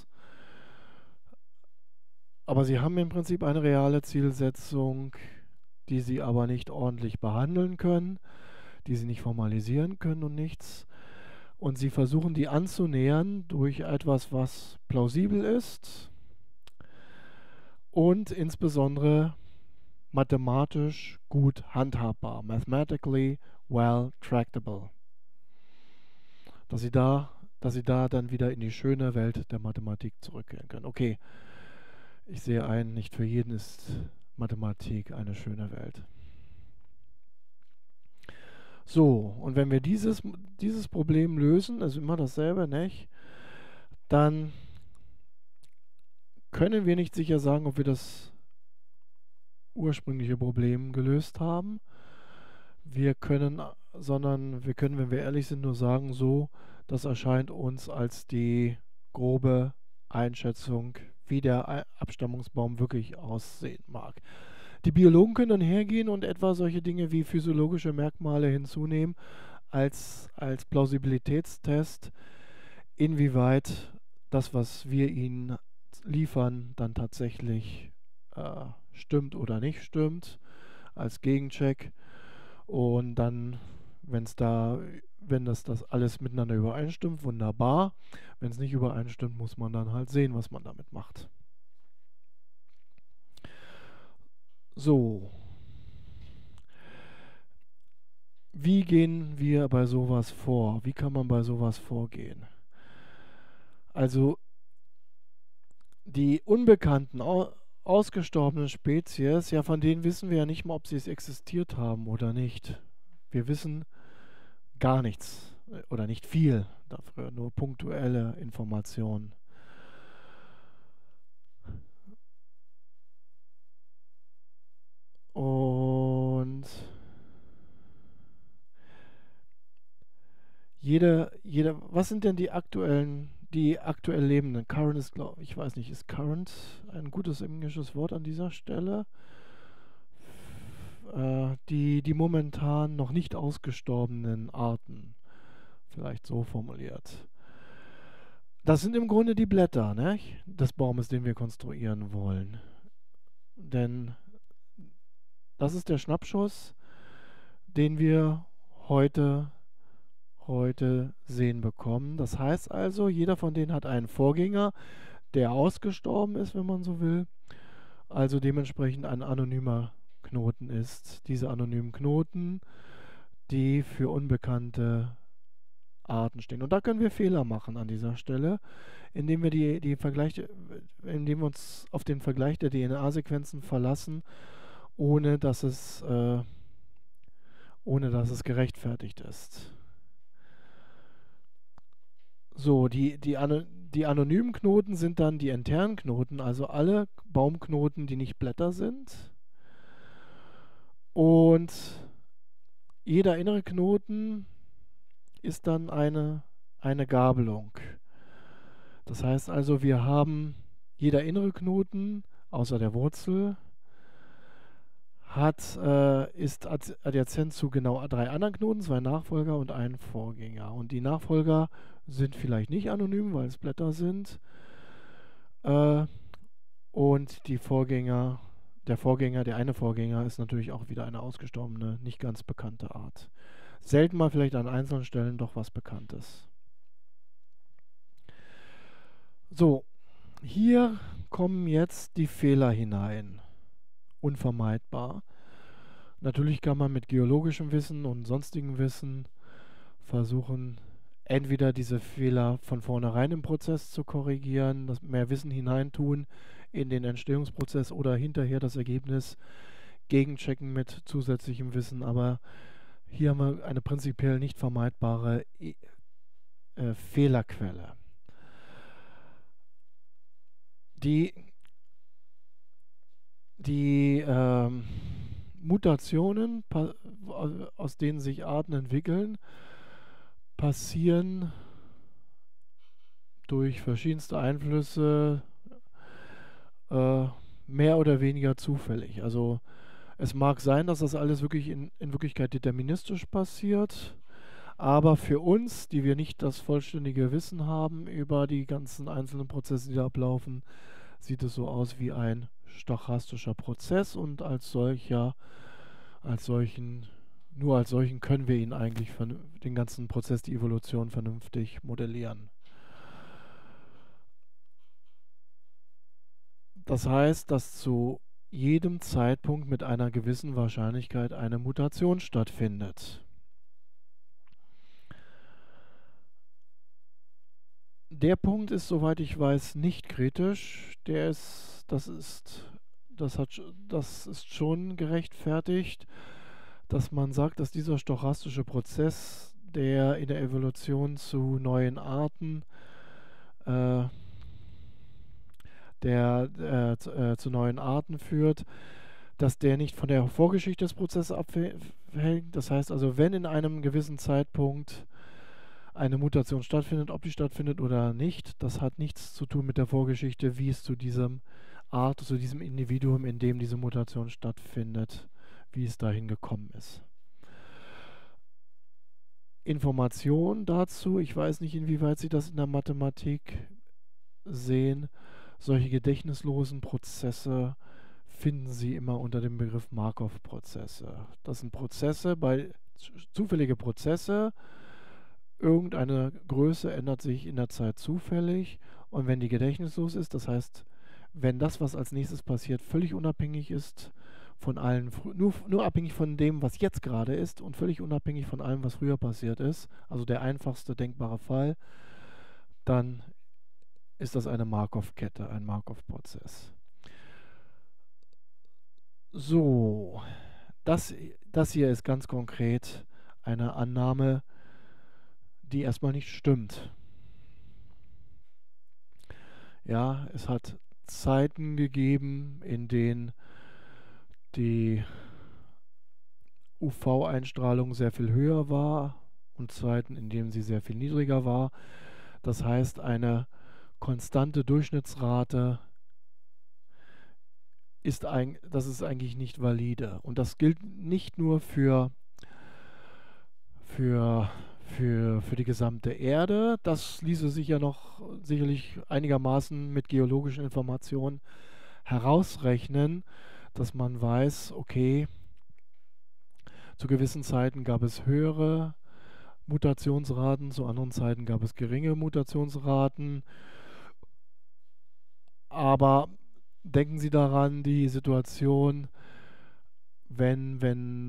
Aber Sie haben im Prinzip eine reale Zielsetzung, die Sie aber nicht ordentlich behandeln können, die Sie nicht formalisieren können und nichts. Und Sie versuchen, die anzunähern durch etwas, was plausibel ist und insbesondere mathematisch gut handhabbar, mathematically well tractable. Dass Sie da dann wieder in die schöne Welt der Mathematik zurückkehren können. Okay, ich sehe ein, nicht für jeden ist Mathematik eine schöne Welt. So, und wenn wir dieses Problem lösen, also immer dasselbe, nicht? Dann können wir nicht sicher sagen, ob wir das ursprüngliche Problem gelöst haben. Wir können, sondern wir können, wenn wir ehrlich sind, nur sagen, so, das erscheint uns als die grobe Einschätzung, wie der Abstammungsbaum wirklich aussehen mag. Die Biologen können dann hergehen und etwa solche Dinge wie physiologische Merkmale hinzunehmen als Plausibilitätstest, inwieweit das, was wir ihnen liefern, dann tatsächlich stimmt oder nicht stimmt, als Gegencheck. Und dann, wenn das alles miteinander übereinstimmt, wunderbar. Wenn es nicht übereinstimmt, muss man dann halt sehen, was man damit macht. So. Wie gehen wir bei sowas vor? Wie kann man bei sowas vorgehen? Also die unbekannten, ausgestorbenen Spezies, ja, von denen wissen wir ja nicht mal, ob sie es existiert haben oder nicht. Wir wissen gar nichts oder nicht viel dafür, nur punktuelle Informationen. Und was sind denn die aktuell Lebenden? Current ist, glaube ich, weiß nicht, ist Current ein gutes englisches Wort an dieser Stelle? Die momentan noch nicht ausgestorbenen Arten, vielleicht so formuliert. Das sind im Grunde die Blätter, ne, des Baumes, den wir konstruieren wollen. Denn das ist der Schnappschuss, den wir heute sehen bekommen. Das heißt also, jeder von denen hat einen Vorgänger, der ausgestorben ist, wenn man so will, also dementsprechend ein anonymer Knoten ist. Diese anonymen Knoten, die für unbekannte Arten stehen. Und da können wir Fehler machen an dieser Stelle, indem wir indem wir uns auf den Vergleich der DNA-Sequenzen verlassen, ohne dass es gerechtfertigt ist. So, die anonymen Knoten sind dann die internen Knoten, also alle Baumknoten, die nicht Blätter sind. Und jeder innere Knoten ist dann eine Gabelung. Das heißt also, wir haben jeder innere Knoten, außer der Wurzel, ist adjazent zu genau 3 anderen Knoten, 2 Nachfolger und einen Vorgänger. Und die Nachfolger sind vielleicht nicht anonym, weil es Blätter sind. Und der eine Vorgänger ist natürlich auch wieder eine ausgestorbene, nicht ganz bekannte Art. Selten mal vielleicht an einzelnen Stellen doch was Bekanntes. So, hier kommen jetzt die Fehler hinein. Unvermeidbar. Natürlich kann man mit geologischem Wissen und sonstigem Wissen versuchen, entweder diese Fehler von vornherein im Prozess zu korrigieren, das mehr Wissen hineintun in den Entstehungsprozess oder hinterher das Ergebnis gegenchecken mit zusätzlichem Wissen. Aber hier haben wir eine prinzipiell nicht vermeidbare Fehlerquelle. Die Mutationen, aus denen sich Arten entwickeln, passieren durch verschiedenste Einflüsse mehr oder weniger zufällig. Also es mag sein, dass das alles wirklich in Wirklichkeit deterministisch passiert, aber für uns, die wir nicht das vollständige Wissen haben über die ganzen einzelnen Prozesse, die da ablaufen, sieht es so aus wie ein stochastischer Prozess und als solchen können wir ihn eigentlich, den ganzen Prozess, die Evolution, vernünftig modellieren. Das heißt, dass zu jedem Zeitpunkt mit einer gewissen Wahrscheinlichkeit eine Mutation stattfindet. Der Punkt ist, soweit ich weiß, nicht kritisch. Das ist schon gerechtfertigt, dass man sagt, dass dieser stochastische Prozess, der in der Evolution zu neuen Arten, äh, zu neuen Arten führt, dass der nicht von der Vorgeschichte des Prozesses abhängt. Das heißt also, wenn in einem gewissen Zeitpunkt eine Mutation stattfindet, ob die stattfindet oder nicht, das hat nichts zu tun mit der Vorgeschichte, wie es zu diesem Art, zu diesem Individuum, in dem diese Mutation stattfindet, wie es dahin gekommen ist. Information dazu, ich weiß nicht, inwieweit Sie das in der Mathematik sehen, solche gedächtnislosen Prozesse finden Sie immer unter dem Begriff Markov-Prozesse. Das sind Prozesse, zufällige Prozesse, irgendeine Größe ändert sich in der Zeit zufällig und wenn die gedächtnislos ist, das heißt, wenn das, was als nächstes passiert, völlig unabhängig ist von allen, nur abhängig von dem, was jetzt gerade ist und völlig unabhängig von allem, was früher passiert ist, also der einfachste denkbare Fall, dann ist das eine Markov-Kette, ein Markov-Prozess. So, das hier ist ganz konkret eine Annahme, die erstmal nicht stimmt. Ja, es hat Zeiten gegeben, in denen die UV-Einstrahlung sehr viel höher war und Zeiten, in denen sie sehr viel niedriger war. Das heißt, eine konstante Durchschnittsrate das ist eigentlich nicht valide. Und das gilt nicht nur für die gesamte Erde. Das ließe sich ja noch sicherlich einigermaßen mit geologischen Informationen herausrechnen, dass man weiß, okay, zu gewissen Zeiten gab es höhere Mutationsraten, zu anderen Zeiten gab es geringe Mutationsraten. Aber denken Sie daran, die Situation, wenn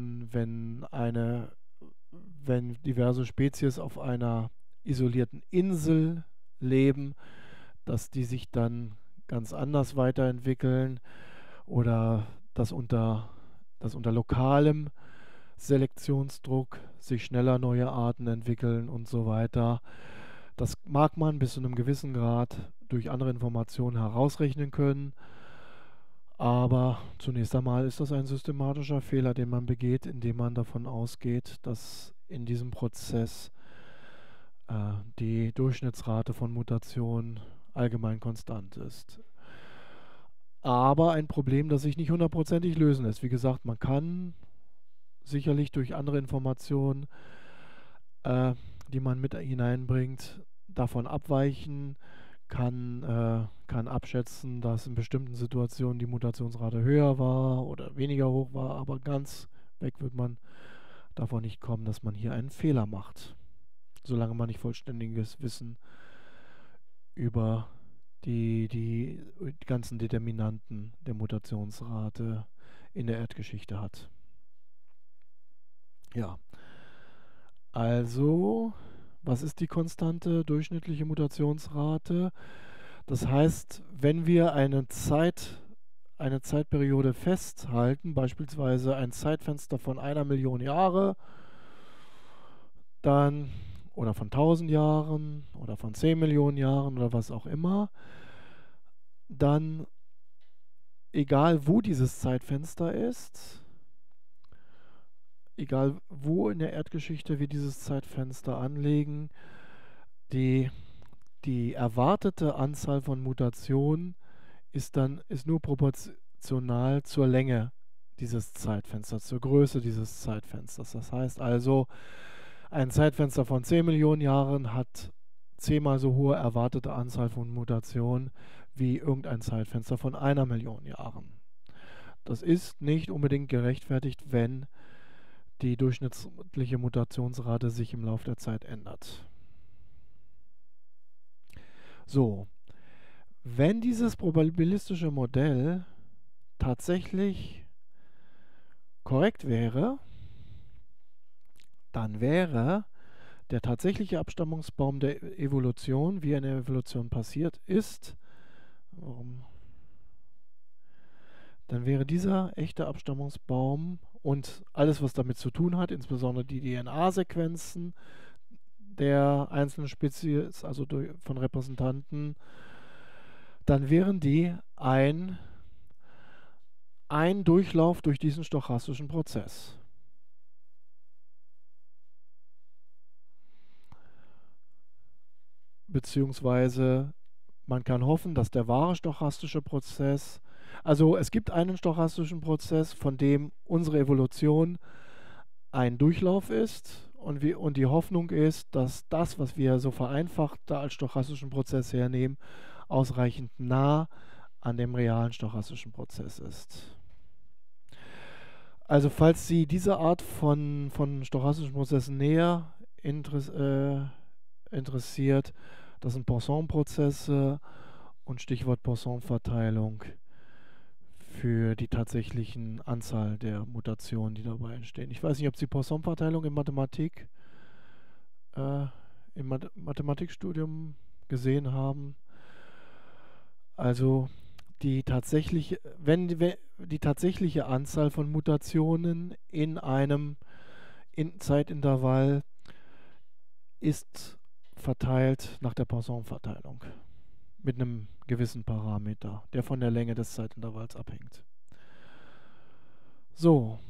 diverse Spezies auf einer isolierten Insel leben, dass die sich dann ganz anders weiterentwickeln oder dass unter lokalem Selektionsdruck sich schneller neue Arten entwickeln und so weiter. Das mag man bis zu einem gewissen Grad durch andere Informationen herausrechnen können, aber zunächst einmal ist das ein systematischer Fehler, den man begeht, indem man davon ausgeht, dass in diesem Prozess die Durchschnittsrate von Mutationen allgemein konstant ist. Aber ein Problem, das sich nicht hundertprozentig lösen lässt. Wie gesagt, man kann sicherlich durch andere Informationen, die man mit hineinbringt, davon abweichen, kann abschätzen, dass in bestimmten Situationen die Mutationsrate höher war oder weniger hoch war, aber ganz weg wird man davon nicht kommen, dass man hier einen Fehler macht, solange man nicht vollständiges Wissen über die ganzen Determinanten der Mutationsrate in der Erdgeschichte hat. Ja, also, was ist die konstante durchschnittliche Mutationsrate? Das heißt, wenn wir eine Zeitperiode festhalten, beispielsweise ein Zeitfenster von 1 Million Jahre, dann oder von 1000 Jahren oder von 10 Millionen Jahren oder was auch immer, dann egal wo dieses Zeitfenster ist, egal wo in der Erdgeschichte wir dieses Zeitfenster anlegen, die erwartete Anzahl von Mutationen ist nur proportional zur Länge dieses Zeitfensters, zur Größe dieses Zeitfensters. Das heißt also, ein Zeitfenster von 10 Millionen Jahren hat 10-mal so hohe erwartete Anzahl von Mutationen wie irgendein Zeitfenster von 1 Million Jahren. Das ist nicht unbedingt gerechtfertigt, wenn die durchschnittliche Mutationsrate sich im Laufe der Zeit ändert. So, wenn dieses probabilistische Modell tatsächlich korrekt wäre, dann wäre der tatsächliche Abstammungsbaum der Evolution, wie eine Evolution passiert ist, dann wäre dieser echte Abstammungsbaum und alles, was damit zu tun hat, insbesondere die DNA-Sequenzen der einzelnen Spezies, also von Repräsentanten, dann wären die ein Durchlauf durch diesen stochastischen Prozess. Beziehungsweise man kann hoffen, dass der wahre stochastische Prozess, also es gibt einen stochastischen Prozess, von dem unsere Evolution ein Durchlauf ist und die Hoffnung ist, dass das, was wir so vereinfacht da als stochastischen Prozess hernehmen, ausreichend nah an dem realen stochastischen Prozess ist. Also falls Sie diese Art von stochastischen Prozessen näher interessiert, das sind Poisson-Prozesse und Stichwort Poisson-Verteilung für die tatsächlichen Anzahl der Mutationen, die dabei entstehen. Ich weiß nicht, ob Sie Poisson-Verteilung in Mathematik, im Mathematikstudium gesehen haben. Also die tatsächliche Anzahl von Mutationen in einem Zeitintervall ist verteilt nach der Poisson-Verteilung mit einem gewissen Parameter, der von der Länge des Zeitintervalls abhängt. So.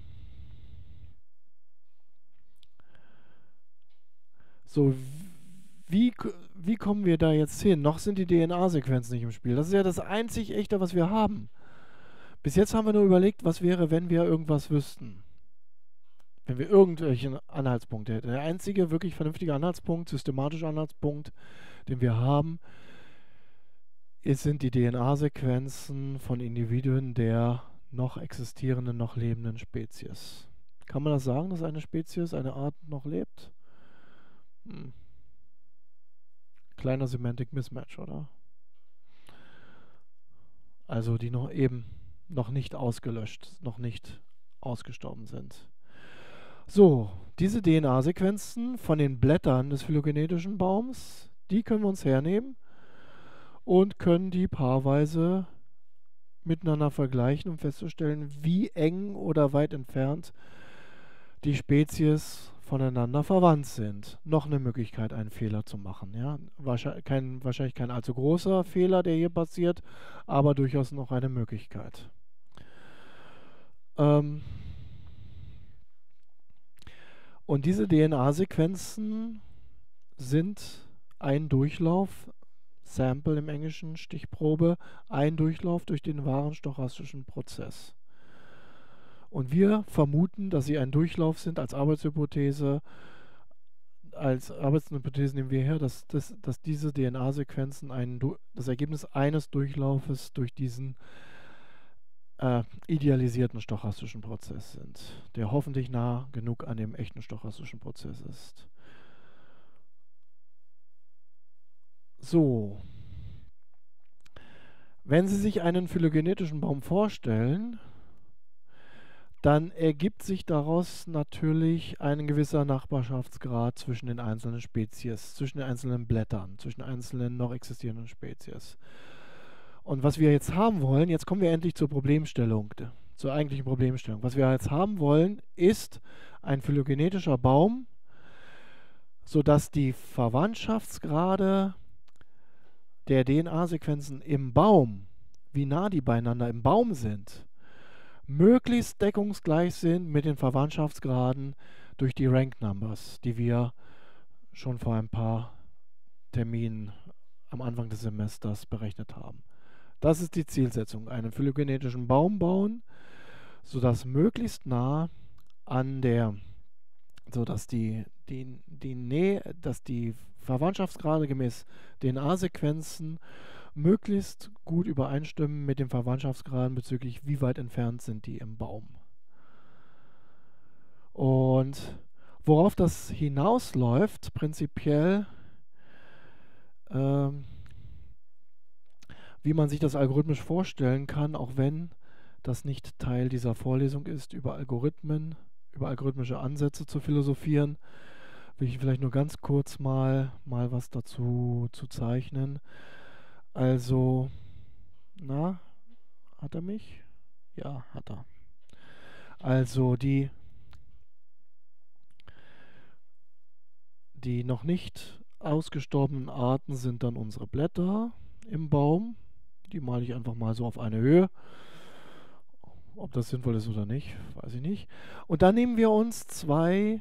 So, wie kommen wir da jetzt hin? Noch sind die DNA-Sequenzen nicht im Spiel. Das ist ja das einzig Echte, was wir haben. Bis jetzt haben wir nur überlegt, was wäre, wenn wir irgendwas wüssten. Wenn wir irgendwelche Anhaltspunkte hätten. Der einzige wirklich vernünftige Anhaltspunkt, systematische Anhaltspunkt, den wir haben, sind die DNA-Sequenzen von Individuen der noch existierenden, noch lebenden Spezies. Kann man das sagen, dass eine Spezies, eine Art noch lebt? Kleiner Semantic Mismatch, oder? Also die noch nicht ausgelöscht, noch nicht ausgestorben sind. So, diese DNA-Sequenzen von den Blättern des phylogenetischen Baums, die können wir uns hernehmen und können die paarweise miteinander vergleichen, um festzustellen, wie eng oder weit entfernt die Spezies voneinander verwandt sind. Noch eine Möglichkeit, einen Fehler zu machen. Ja? Wahrscheinlich kein allzu großer Fehler, der hier passiert, aber durchaus noch eine Möglichkeit. Und diese DNA-Sequenzen sind ein Durchlauf, Sample im Englischen, Stichprobe, ein Durchlauf durch den wahren stochastischen Prozess. Und wir vermuten, dass sie ein Durchlauf sind als Arbeitshypothese. Als Arbeitshypothese nehmen wir her, dass diese DNA-Sequenzen das Ergebnis eines Durchlaufes durch diesen idealisierten stochastischen Prozess sind, der hoffentlich nah genug an dem echten stochastischen Prozess ist. So. Wenn Sie sich einen phylogenetischen Baum vorstellen, dann ergibt sich daraus natürlich ein gewisser Nachbarschaftsgrad zwischen den einzelnen Spezies, zwischen den einzelnen Blättern, zwischen einzelnen noch existierenden Spezies. Und was wir jetzt haben wollen, jetzt kommen wir endlich zur Problemstellung, zur eigentlichen Problemstellung. Was wir jetzt haben wollen, ist ein phylogenetischer Baum, sodass die Verwandtschaftsgrade der DNA-Sequenzen im Baum, wie nah die beieinander im Baum sind, möglichst deckungsgleich sind mit den Verwandtschaftsgraden durch die Rank Numbers, die wir schon vor ein paar Terminen am Anfang des Semesters berechnet haben. Das ist die Zielsetzung, einen phylogenetischen Baum bauen, sodass möglichst nah an sodass die Verwandtschaftsgrade gemäß DNA-Sequenzen möglichst gut übereinstimmen mit den Verwandtschaftsgraden bezüglich, wie weit entfernt sind die im Baum. Und worauf das hinausläuft, prinzipiell, wie man sich das algorithmisch vorstellen kann, auch wenn das nicht Teil dieser Vorlesung ist, über Algorithmen, über algorithmische Ansätze zu philosophieren, will ich vielleicht nur ganz kurz mal was dazu zu zeichnen. Also, hat er mich? Ja, hat er. Also die noch nicht ausgestorbenen Arten sind dann unsere Blätter im Baum. Die male ich einfach mal so auf eine Höhe. Ob das sinnvoll ist oder nicht, weiß ich nicht. Und dann nehmen wir uns zwei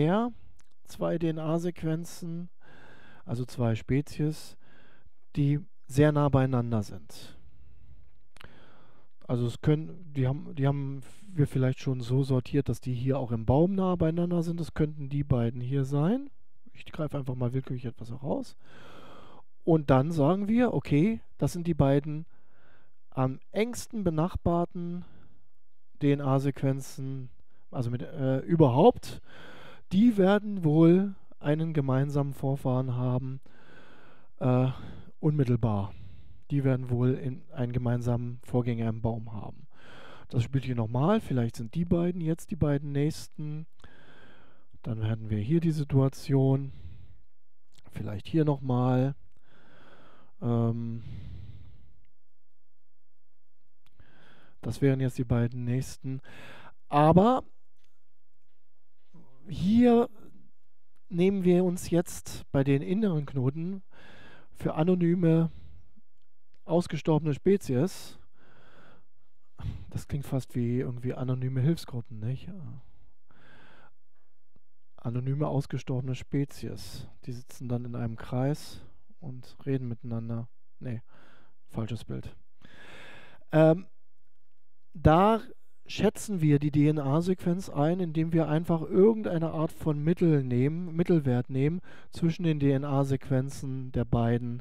DNA-Sequenzen, also zwei Spezies, die sehr nah beieinander sind. Also die haben wir vielleicht schon so sortiert, dass die hier auch im Baum nah beieinander sind. Das könnten die beiden hier sein. Ich greife einfach mal willkürlich etwas heraus. Und dann sagen wir, okay, das sind die beiden am engsten benachbarten DNA-Sequenzen, also überhaupt. Die werden wohl einen gemeinsamen Vorfahren haben, äh, unmittelbar. Die werden wohl einen gemeinsamen Vorgänger im Baum haben. Das spielt hier nochmal. Vielleicht sind die beiden jetzt die beiden nächsten. Dann hätten wir hier die Situation. Vielleicht hier nochmal. Das wären jetzt die beiden nächsten. Aber hier nehmen wir uns jetzt bei den inneren Knoten für anonyme, ausgestorbene Spezies. Das klingt fast wie irgendwie anonyme Hilfsgruppen, nicht? Anonyme, ausgestorbene Spezies. Die sitzen dann in einem Kreis und reden miteinander. Nee, falsches Bild. Da schätzen wir die DNA-Sequenz ein, indem wir einfach irgendeine Art von Mittelwert nehmen zwischen den DNA-Sequenzen der beiden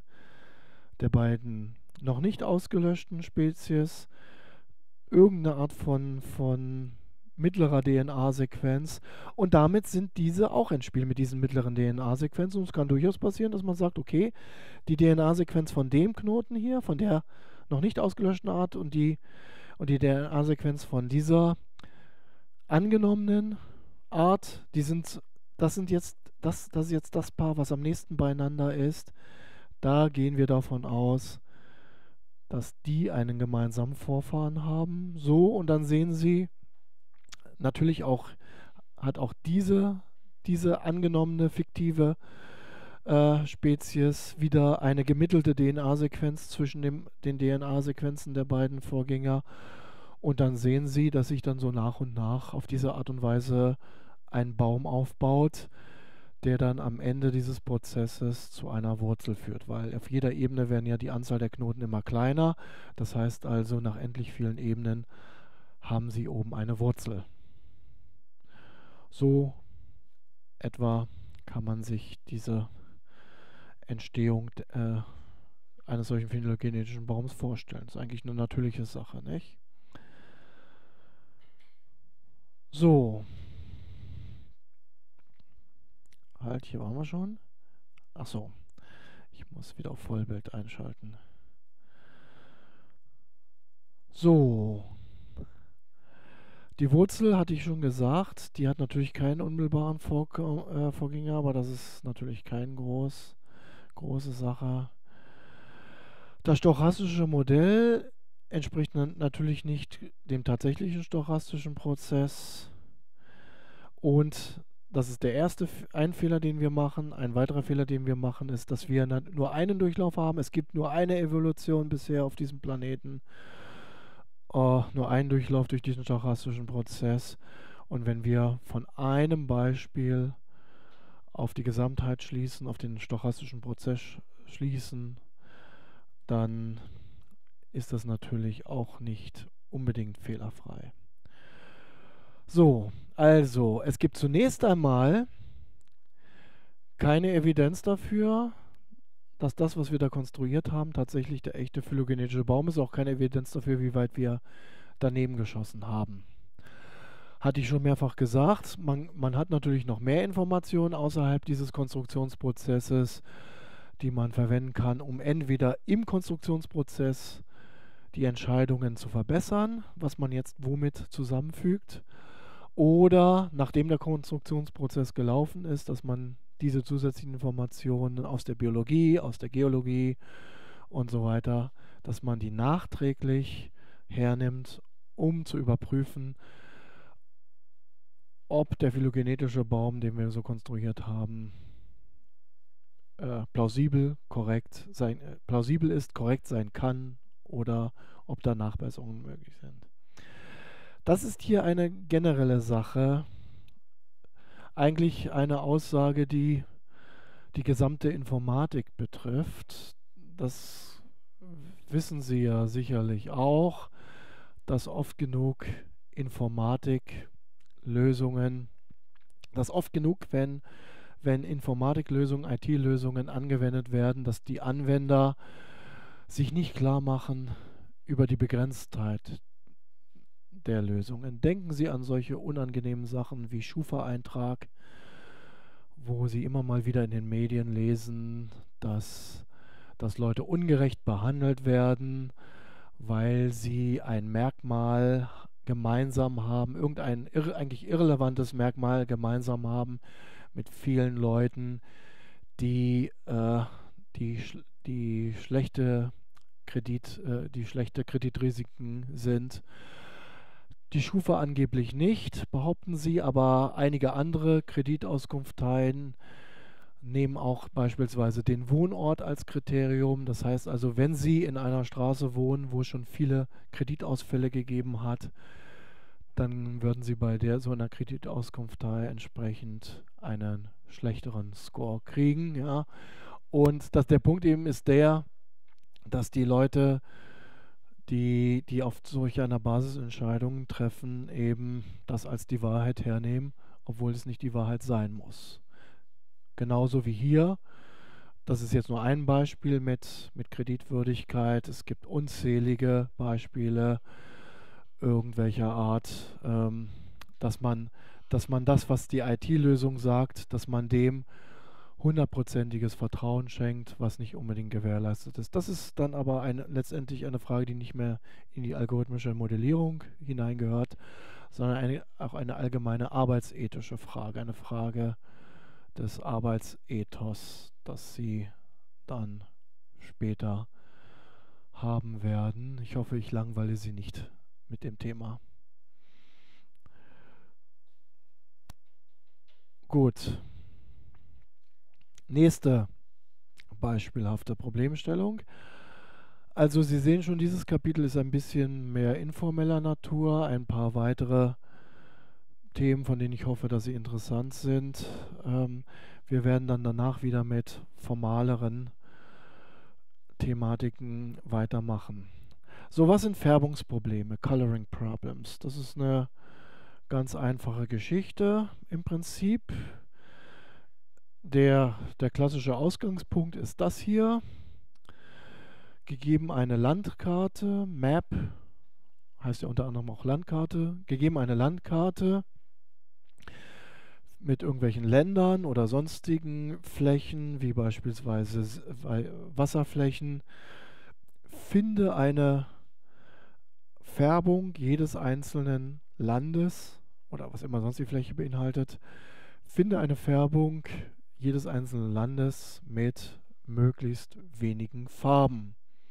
noch nicht ausgelöschten Spezies, irgendeine Art von mittlerer DNA-Sequenz, und damit sind diese auch ein Spiel mit diesen mittleren DNA-Sequenzen, und es kann durchaus passieren, dass man sagt, okay, die DNA-Sequenz von dem Knoten hier, von der noch nicht ausgelöschten Art, und die DNA-Sequenz von dieser angenommenen Art, das ist jetzt das Paar, was am nächsten beieinander ist. Da gehen wir davon aus, dass die einen gemeinsamen Vorfahren haben. So, und dann sehen Sie natürlich auch, hat auch diese angenommene fiktive Spezies wieder eine gemittelte DNA-Sequenz zwischen den DNA-Sequenzen der beiden Vorgänger. Und dann sehen Sie, dass sich dann so nach und nach auf diese Art und Weise ein Baum aufbaut, der dann am Ende dieses Prozesses zu einer Wurzel führt. Weil auf jeder Ebene werden ja die Anzahl der Knoten immer kleiner. Das heißt also, nach endlich vielen Ebenen haben Sie oben eine Wurzel. So etwa kann man sich diese Entstehung eines solchen phylogenetischen Baums vorstellen. Das ist eigentlich eine natürliche Sache, nicht? So. Halt, hier waren wir schon. Ach so. Ich muss wieder auf Vollbild einschalten. So. Die Wurzel hatte ich schon gesagt. Die hat natürlich keinen unmittelbaren Vorgänger, aber das ist natürlich keine große Sache. Das stochastische Modell entspricht natürlich nicht dem tatsächlichen stochastischen Prozess. Und das ist der erste Fehler, den wir machen. Ein weiterer Fehler, den wir machen, ist, dass wir nur einen Durchlauf haben. Es gibt nur eine Evolution bisher auf diesem Planeten. Nur einen Durchlauf durch diesen stochastischen Prozess. Und wenn wir von einem Beispiel auf die Gesamtheit schließen, auf den stochastischen Prozess schließen, dann ist das natürlich auch nicht unbedingt fehlerfrei. So, also, es gibt zunächst einmal keine Evidenz dafür, dass das, was wir da konstruiert haben, tatsächlich der echte phylogenetische Baum ist. Auch keine Evidenz dafür, wie weit wir daneben geschossen haben. Hatte ich schon mehrfach gesagt, man hat natürlich noch mehr Informationen außerhalb dieses Konstruktionsprozesses, die man verwenden kann, um entweder im Konstruktionsprozess die Entscheidungen zu verbessern, was man jetzt womit zusammenfügt, oder nachdem der Konstruktionsprozess gelaufen ist, dass man diese zusätzlichen Informationen aus der Biologie, aus der Geologie und so weiter, dass man die nachträglich hernimmt, um zu überprüfen, ob der phylogenetische Baum, den wir so konstruiert haben, plausibel ist, korrekt sein kann oder ob da Nachbesserungen möglich sind. Das ist hier eine generelle Sache, eigentlich eine Aussage, die die gesamte Informatik betrifft. Das wissen Sie ja sicherlich auch, dass oft genug Informatiklösungen, wenn Informatiklösungen, IT-Lösungen angewendet werden, dass die Anwender sich nicht klar machen über die Begrenztheit der Lösungen. Denken Sie an solche unangenehmen Sachen wie Schufa-Eintrag, wo Sie immer mal wieder in den Medien lesen, dass Leute ungerecht behandelt werden, weil sie ein Merkmal gemeinsam haben, irgendein eigentlich irrelevantes Merkmal gemeinsam haben mit vielen Leuten, die schlechte Kreditrisiken sind. Die Schufa angeblich nicht, behaupten sie, aber einige andere Kreditauskunfteien nehmen auch beispielsweise den Wohnort als Kriterium. Das heißt also, wenn Sie in einer Straße wohnen, wo es schon viele Kreditausfälle gegeben hat, dann würden Sie bei so einer Kreditauskunftei entsprechend einen schlechteren Score kriegen. Ja. Und der Punkt eben ist der, dass die Leute, die auf solch einer Basis Entscheidungen treffen, eben das als die Wahrheit hernehmen, obwohl es nicht die Wahrheit sein muss. Genauso wie hier. Das ist jetzt nur ein Beispiel mit Kreditwürdigkeit. Es gibt unzählige Beispiele irgendwelcher Art, dass man das, was die IT-Lösung sagt, dass man dem hundertprozentiges Vertrauen schenkt, was nicht unbedingt gewährleistet ist. Das ist dann aber letztendlich eine Frage, die nicht mehr in die algorithmische Modellierung hineingehört, sondern auch eine allgemeine arbeitsethische Frage, eine Frage des Arbeitsethos, das Sie dann später haben werden. Ich hoffe, ich langweile Sie nicht mit dem Thema. Gut. Nächste beispielhafte Problemstellung. Also Sie sehen schon, dieses Kapitel ist ein bisschen mehr informeller Natur. Ein paar weitere Themen, von denen ich hoffe, dass sie interessant sind. Wir werden dann danach wieder mit formaleren Thematiken weitermachen. So, was sind Färbungsprobleme, Coloring Problems? Das ist eine ganz einfache Geschichte im Prinzip. Der klassische Ausgangspunkt ist das hier. Gegeben eine Landkarte, Map, heißt ja unter anderem auch Landkarte. Gegeben eine Landkarte mit irgendwelchen Ländern oder sonstigen Flächen, wie beispielsweise Wasserflächen. Finde eine Färbung jedes einzelnen Landes oder was immer sonst die Fläche beinhaltet. Finde eine Färbung jedes einzelnen Landes mit möglichst wenigen Farben.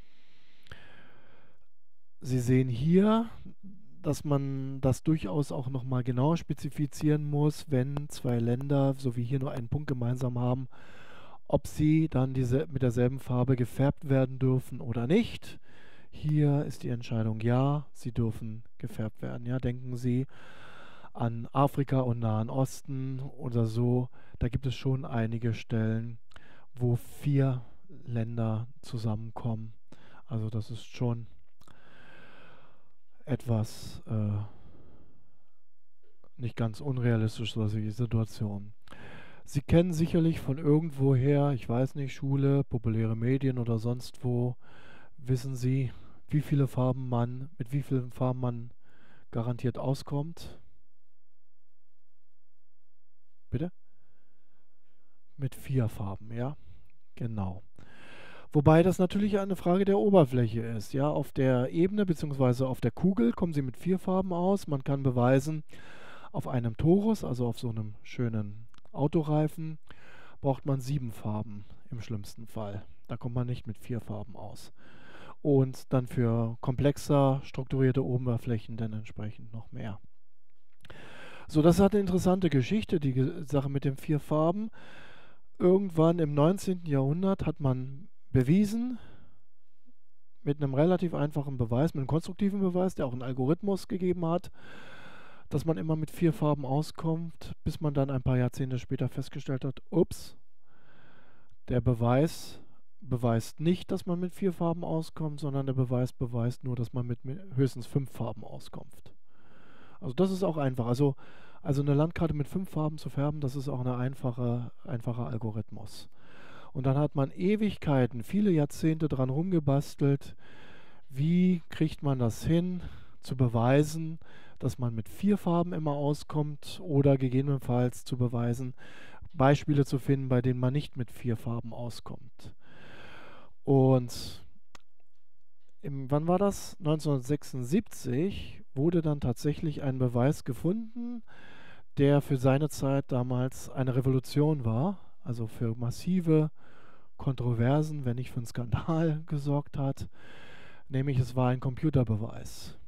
Sie sehen hier, dass man das durchaus auch nochmal genauer spezifizieren muss, wenn zwei Länder, so wie hier, nur einen Punkt gemeinsam haben, ob sie dann mit derselben Farbe gefärbt werden dürfen oder nicht. Hier ist die Entscheidung ja, sie dürfen gefärbt werden. Ja, denken Sie an Afrika und Nahen Osten oder so. Da gibt es schon einige Stellen, wo 4 Länder zusammenkommen. Also das ist schon etwas nicht ganz unrealistisch, solche Situationen. Sie kennen sicherlich von irgendwoher, ich weiß nicht, Schule, populäre Medien oder sonst wo, wissen Sie, mit wie vielen Farben man garantiert auskommt? Bitte? Mit 4 Farben, ja, genau. Wobei das natürlich eine Frage der Oberfläche ist. Ja, auf der Ebene bzw. auf der Kugel kommen Sie mit 4 Farben aus. Man kann beweisen, auf einem Torus, also auf so einem schönen Autoreifen, braucht man 7 Farben im schlimmsten Fall. Da kommt man nicht mit 4 Farben aus. Und dann für komplexer strukturierte Oberflächen dann entsprechend noch mehr. So, das hat eine interessante Geschichte, die Sache mit den 4 Farben. Irgendwann im 19. Jahrhundert hat man bewiesen, mit einem relativ einfachen Beweis, mit einem konstruktiven Beweis, der auch einen Algorithmus gegeben hat, dass man immer mit 4 Farben auskommt, bis man dann ein paar Jahrzehnte später festgestellt hat, ups, der Beweis beweist nicht, dass man mit 4 Farben auskommt, sondern der Beweis beweist nur, dass man mit höchstens 5 Farben auskommt. Also das ist auch einfach. Also eine Landkarte mit 5 Farben zu färben, das ist auch ein einfacher Algorithmus. Und dann hat man Ewigkeiten, viele Jahrzehnte dran rumgebastelt. Wie kriegt man das hin, zu beweisen, dass man mit 4 Farben immer auskommt oder gegebenenfalls zu beweisen, Beispiele zu finden, bei denen man nicht mit 4 Farben auskommt. Und wann war das? 1976 wurde dann tatsächlich ein Beweis gefunden, der für seine Zeit damals eine Revolution war, also für massive Kontroversen, wenn nicht für einen Skandal gesorgt hat, nämlich es war ein Computerbeweis.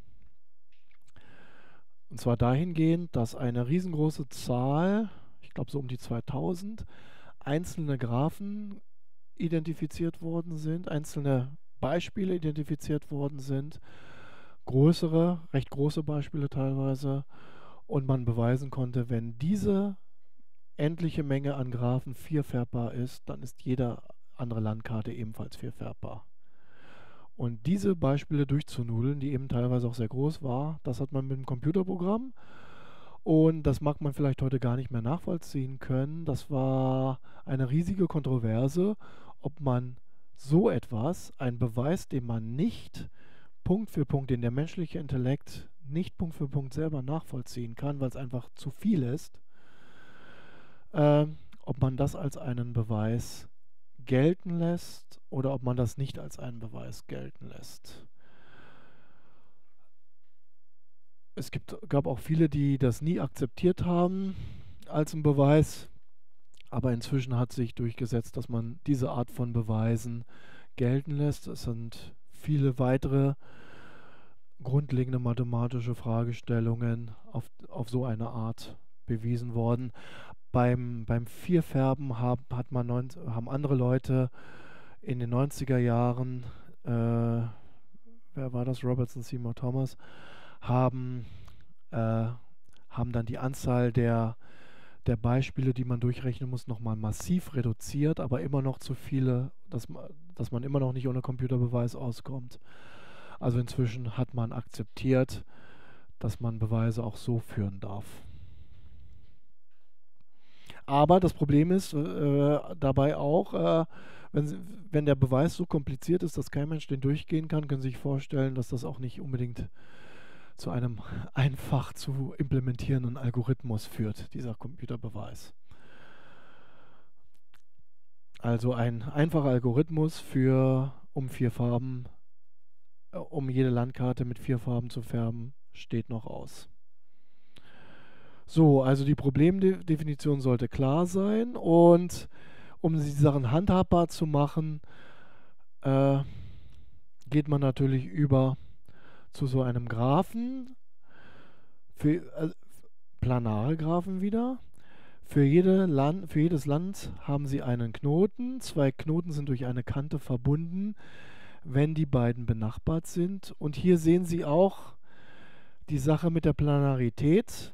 Und zwar dahingehend, dass eine riesengroße Zahl, ich glaube so um die 2000, einzelne Graphen identifiziert worden sind, einzelne Beispiele identifiziert worden sind, größere, recht große Beispiele teilweise, und man beweisen konnte, wenn diese endliche Menge an Graphen 4 färbbar ist, dann ist jede andere Landkarte ebenfalls 4 färbbar. Und diese Beispiele durchzunudeln, die eben teilweise auch sehr groß war, das hat man mit einem Computerprogramm, und das mag man vielleicht heute gar nicht mehr nachvollziehen können. Das war eine riesige Kontroverse, ob man so etwas, einen Beweis, den man nicht Punkt für Punkt, den der menschliche Intellekt nicht Punkt für Punkt selber nachvollziehen kann, weil es einfach zu viel ist, ob man das als einen Beweis gelten lässt oder ob man das nicht als einen Beweis gelten lässt. Es gab auch viele, die das nie akzeptiert haben als einen Beweis, aber inzwischen hat sich durchgesetzt, dass man diese Art von Beweisen gelten lässt. Es sind viele weitere grundlegende mathematische Fragestellungen auf so eine Art bewiesen worden. Beim Vierfärben haben andere Leute in den 90er Jahren, wer war das? Robertson, Seymour Thomas, haben dann die Anzahl der Beispiele, die man durchrechnen muss, nochmal massiv reduziert, aber immer noch zu viele, dass man immer noch nicht ohne Computerbeweis auskommt. Also inzwischen hat man akzeptiert, dass man Beweise auch so führen darf. Aber das Problem ist dabei auch, wenn der Beweis so kompliziert ist, dass kein Mensch den durchgehen kann, können Sie sich vorstellen, dass das auch nicht unbedingt zu einem einfach zu implementierenden Algorithmus führt, dieser Computerbeweis. Also ein einfacher Algorithmus um 4 Farben, um jede Landkarte mit 4 Farben zu färben, steht noch aus. So, also die Problemdefinition sollte klar sein, und um die Sachen handhabbar zu machen, geht man natürlich über zu so einem Graphen, planare Graphen wieder. Für jedes Land haben Sie einen Knoten. 2 Knoten sind durch eine Kante verbunden, wenn die beiden benachbart sind. Und hier sehen Sie auch die Sache mit der Planarität.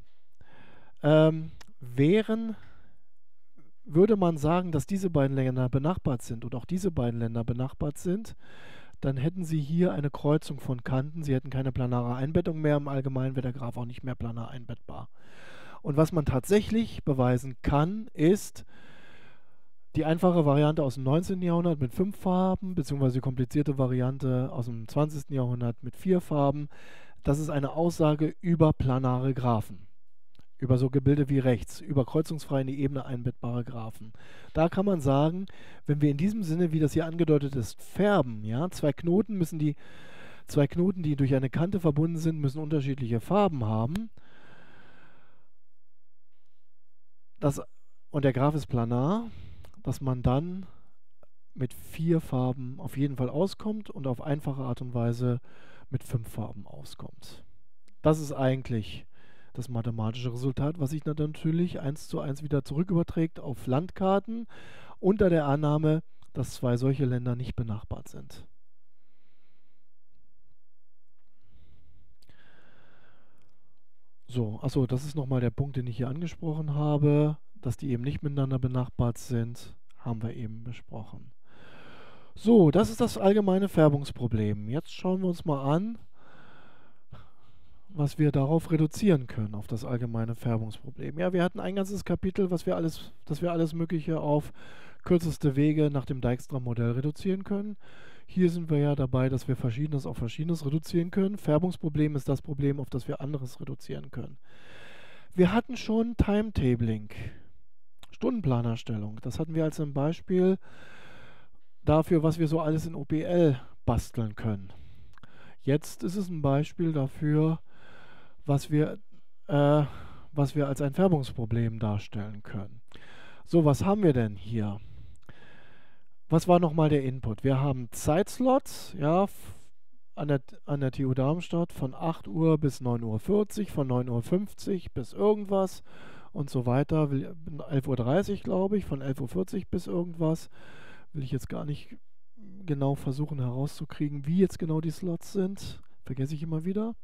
Würde man sagen, dass diese beiden Länder benachbart sind und auch diese beiden Länder benachbart sind, dann hätten Sie hier eine Kreuzung von Kanten. Sie hätten keine planare Einbettung mehr. Im Allgemeinen wäre der Graph auch nicht mehr planar einbettbar. Und was man tatsächlich beweisen kann, ist die einfache Variante aus dem 19. Jahrhundert mit 5 Farben, beziehungsweise die komplizierte Variante aus dem 20. Jahrhundert mit 4 Farben. Das ist eine Aussage über planare Graphen, über so Gebilde wie rechts, über kreuzungsfrei in die Ebene einbettbare Graphen. Da kann man sagen, wenn wir in diesem Sinne, wie das hier angedeutet ist, färben, ja, 2 Knoten, die durch eine Kante verbunden sind, müssen unterschiedliche Farben haben. Und der Graph ist planar, dass man dann mit 4 Farben auf jeden Fall auskommt und auf einfache Art und Weise mit 5 Farben auskommt. Das ist eigentlich das mathematische Resultat, was sich dann natürlich 1:1 wieder zurücküberträgt auf Landkarten unter der Annahme, dass zwei solche Länder nicht benachbart sind. So, achso, das ist nochmal der Punkt, den ich hier angesprochen habe, dass die eben nicht miteinander benachbart sind, haben wir eben besprochen. So, das ist das allgemeine Färbungsproblem. Jetzt schauen wir uns mal an, was wir darauf reduzieren können, auf das allgemeine Färbungsproblem. Ja, wir hatten ein ganzes Kapitel, dass wir alles Mögliche auf kürzeste Wege nach dem Dijkstra-Modell reduzieren können. Hier sind wir ja dabei, dass wir Verschiedenes auf Verschiedenes reduzieren können. Färbungsproblem ist das Problem, auf das wir anderes reduzieren können. Wir hatten schon Timetabling, Stundenplanerstellung. Das hatten wir als ein Beispiel dafür, was wir so alles in OPL basteln können. Jetzt ist es ein Beispiel dafür, was wir als ein Färbungsproblem darstellen können. So, was haben wir denn hier? Was war nochmal der Input? Wir haben Zeitslots, ja, an der TU Darmstadt von 8 Uhr bis 9:40 Uhr, von 9:50 Uhr bis irgendwas und so weiter. 11:30 Uhr, glaube ich, von 11:40 Uhr bis irgendwas. Will ich jetzt gar nicht genau versuchen herauszukriegen, wie jetzt genau die Slots sind. Vergesse ich immer wieder.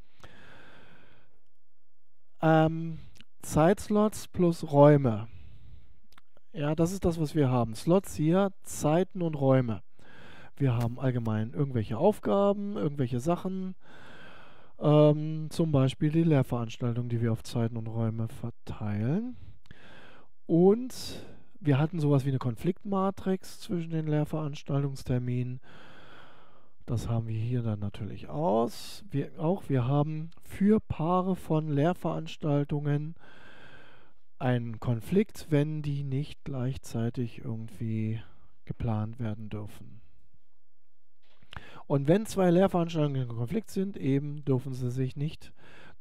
Zeitslots plus Räume. Ja, das ist das, was wir haben. Slots hier, Zeiten und Räume. Wir haben allgemein irgendwelche Aufgaben, irgendwelche Sachen. Zum Beispiel die Lehrveranstaltung, die wir auf Zeiten und Räume verteilen. Und wir hatten sowas wie eine Konfliktmatrix zwischen den Lehrveranstaltungsterminen. Das haben wir hier dann natürlich Wir haben für Paare von Lehrveranstaltungen einen Konflikt, wenn die nicht gleichzeitig irgendwie geplant werden dürfen. Und wenn zwei Lehrveranstaltungen im Konflikt sind, eben dürfen sie nicht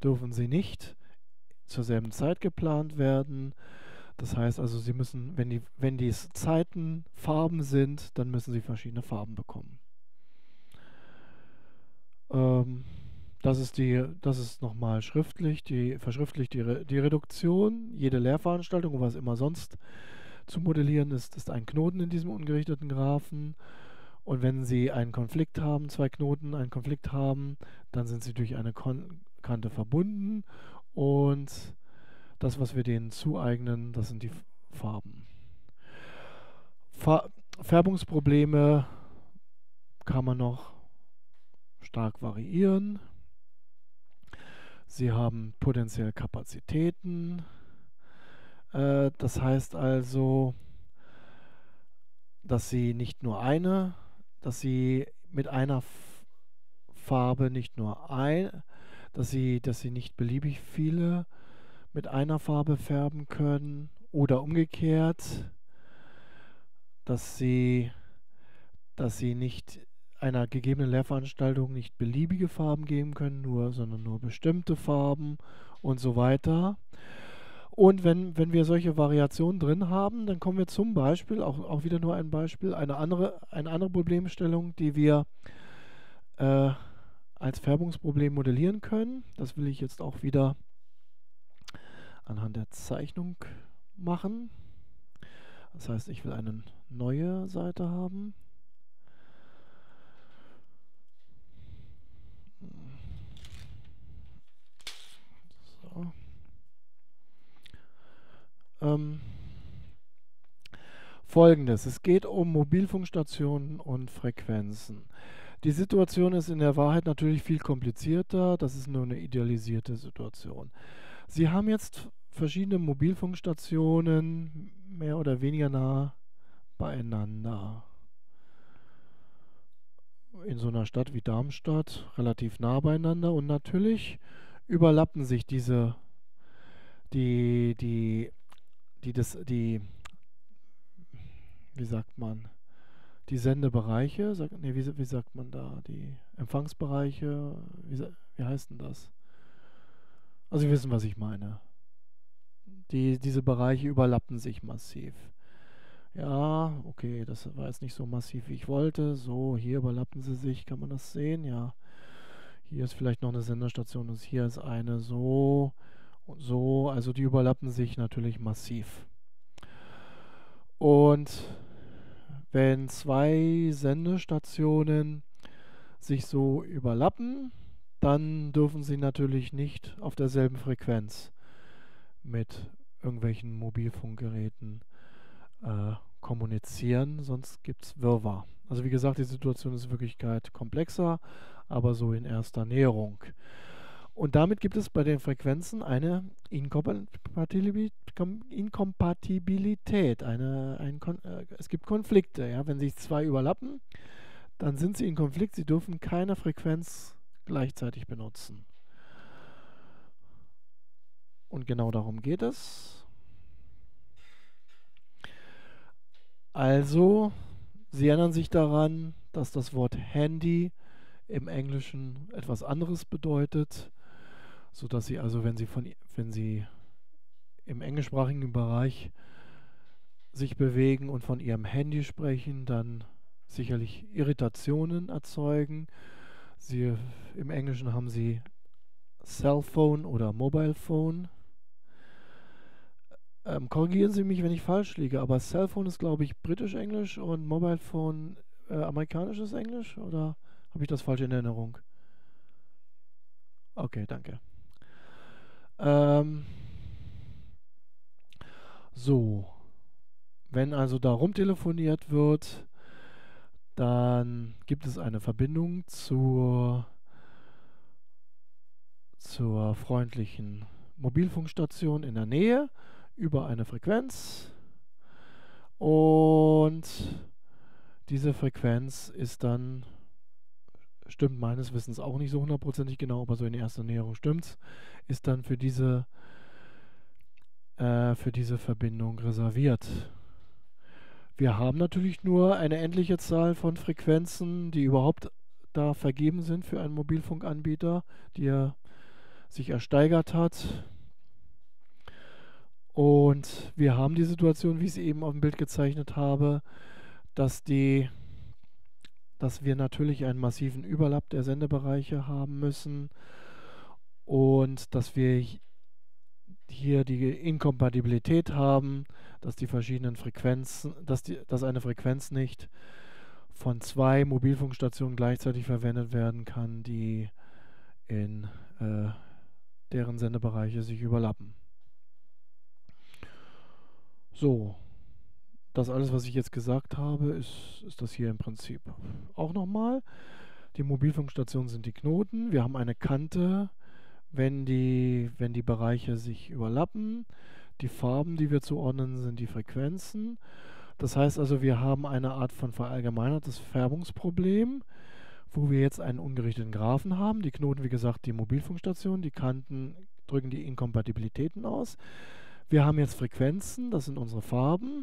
zur selben Zeit geplant werden. Das heißt also, sie müssen, wenn die Zeiten Farben sind, dann müssen sie verschiedene Farben bekommen. Das ist nochmal verschriftlicht die Reduktion. Jede Lehrveranstaltung, was immer sonst zu modellieren ist ein Knoten in diesem ungerichteten Graphen. Und wenn Sie einen Konflikt haben, zwei Knoten einen Konflikt haben, dann sind sie durch eine Kante verbunden. Und das, was wir denen zueignen, das sind die Farben. Färbungsprobleme kann man noch stark variieren. Sie haben potenziell Kapazitäten. Das heißt also, dass sie mit einer Farbe nicht nur dass sie nicht beliebig viele mit einer Farbe färben können oder umgekehrt, dass sie nicht einer gegebenen Lehrveranstaltung nicht beliebige Farben geben können, sondern nur bestimmte Farben und so weiter. Und wenn wir solche Variationen drin haben, dann kommen wir zum Beispiel, auch wieder nur ein Beispiel, eine andere Problemstellung, die wir als Färbungsproblem modellieren können. Das will ich jetzt auch wieder anhand der Zeichnung machen. Das heißt, ich will eine neue Seite haben. So. Folgendes: Es geht um Mobilfunkstationen und Frequenzen. Die Situation ist in der Wahrheit natürlich viel komplizierter. Das ist nur eine idealisierte Situation. Sie haben jetzt verschiedene Mobilfunkstationen mehr oder weniger nah beieinander. In so einer Stadt wie Darmstadt relativ nah beieinander, und natürlich überlappen sich die Sendebereiche, wie sagt man da, die Empfangsbereiche, wie heißt denn das? Also Sie wissen, was ich meine. Diese Bereiche überlappen sich massiv. Ja, okay, das war jetzt nicht so massiv, wie ich wollte. So, hier überlappen sie sich, kann man das sehen? Ja. Hier ist vielleicht noch eine Senderstation und hier ist eine so. So, also die überlappen sich natürlich massiv. Und wenn zwei Sendestationen sich so überlappen, dann dürfen sie natürlich nicht auf derselben Frequenz mit irgendwelchen Mobilfunkgeräten kommunizieren, sonst gibt es Wirrwarr. Also wie gesagt, die Situation ist in Wirklichkeit komplexer, aber so in erster Näherung. Und damit gibt es bei den Frequenzen eine Inkompatibilität. Es gibt Konflikte. Ja? Wenn sich zwei überlappen, dann sind sie in Konflikt. Sie dürfen keine Frequenz gleichzeitig benutzen. Und genau darum geht es. Also, Sie erinnern sich daran, dass das Wort Handy im Englischen etwas anderes bedeutet, sodass Sie also, wenn Sie im englischsprachigen Bereich sich bewegen und von Ihrem Handy sprechen, dann sicherlich Irritationen erzeugen. Im Englischen haben Sie Cellphone oder Mobile Phone. Korrigieren Sie mich, wenn ich falsch liege, aber Cellphone ist, glaube ich, britisch-englisch und Mobile Phone amerikanisches Englisch, oder habe ich das falsch in Erinnerung? Okay, danke. So, wenn also da rumtelefoniert wird, dann gibt es eine Verbindung zur freundlichen Mobilfunkstation in der Nähe über eine Frequenz, und diese Frequenz stimmt meines Wissens auch nicht so hundertprozentig genau, aber so in erster Näherung stimmt's, ist dann für diese Verbindung reserviert. Wir haben natürlich nur eine endliche Zahl von Frequenzen, die überhaupt da vergeben sind für einen Mobilfunkanbieter, die er sich ersteigert hat. Und wir haben die Situation, wie ich sie eben auf dem Bild gezeichnet habe, dass wir natürlich einen massiven Überlapp der Sendebereiche haben müssen und dass wir hier die Inkompatibilität haben, dass die verschiedenen Frequenzen, dass eine Frequenz nicht von zwei Mobilfunkstationen gleichzeitig verwendet werden kann, die in deren Sendebereiche sich überlappen. So, das alles, was ich jetzt gesagt habe, ist das hier im Prinzip auch nochmal. Die Mobilfunkstationen sind die Knoten. Wir haben eine Kante, wenn die Bereiche sich überlappen. Die Farben, die wir zuordnen, sind die Frequenzen. Das heißt also, wir haben eine Art von verallgemeinertes Färbungsproblem, wo wir jetzt einen ungerichteten Graphen haben. Die Knoten, wie gesagt, die Mobilfunkstationen, die Kanten drücken die Inkompatibilitäten aus. Wir haben jetzt Frequenzen, das sind unsere Farben.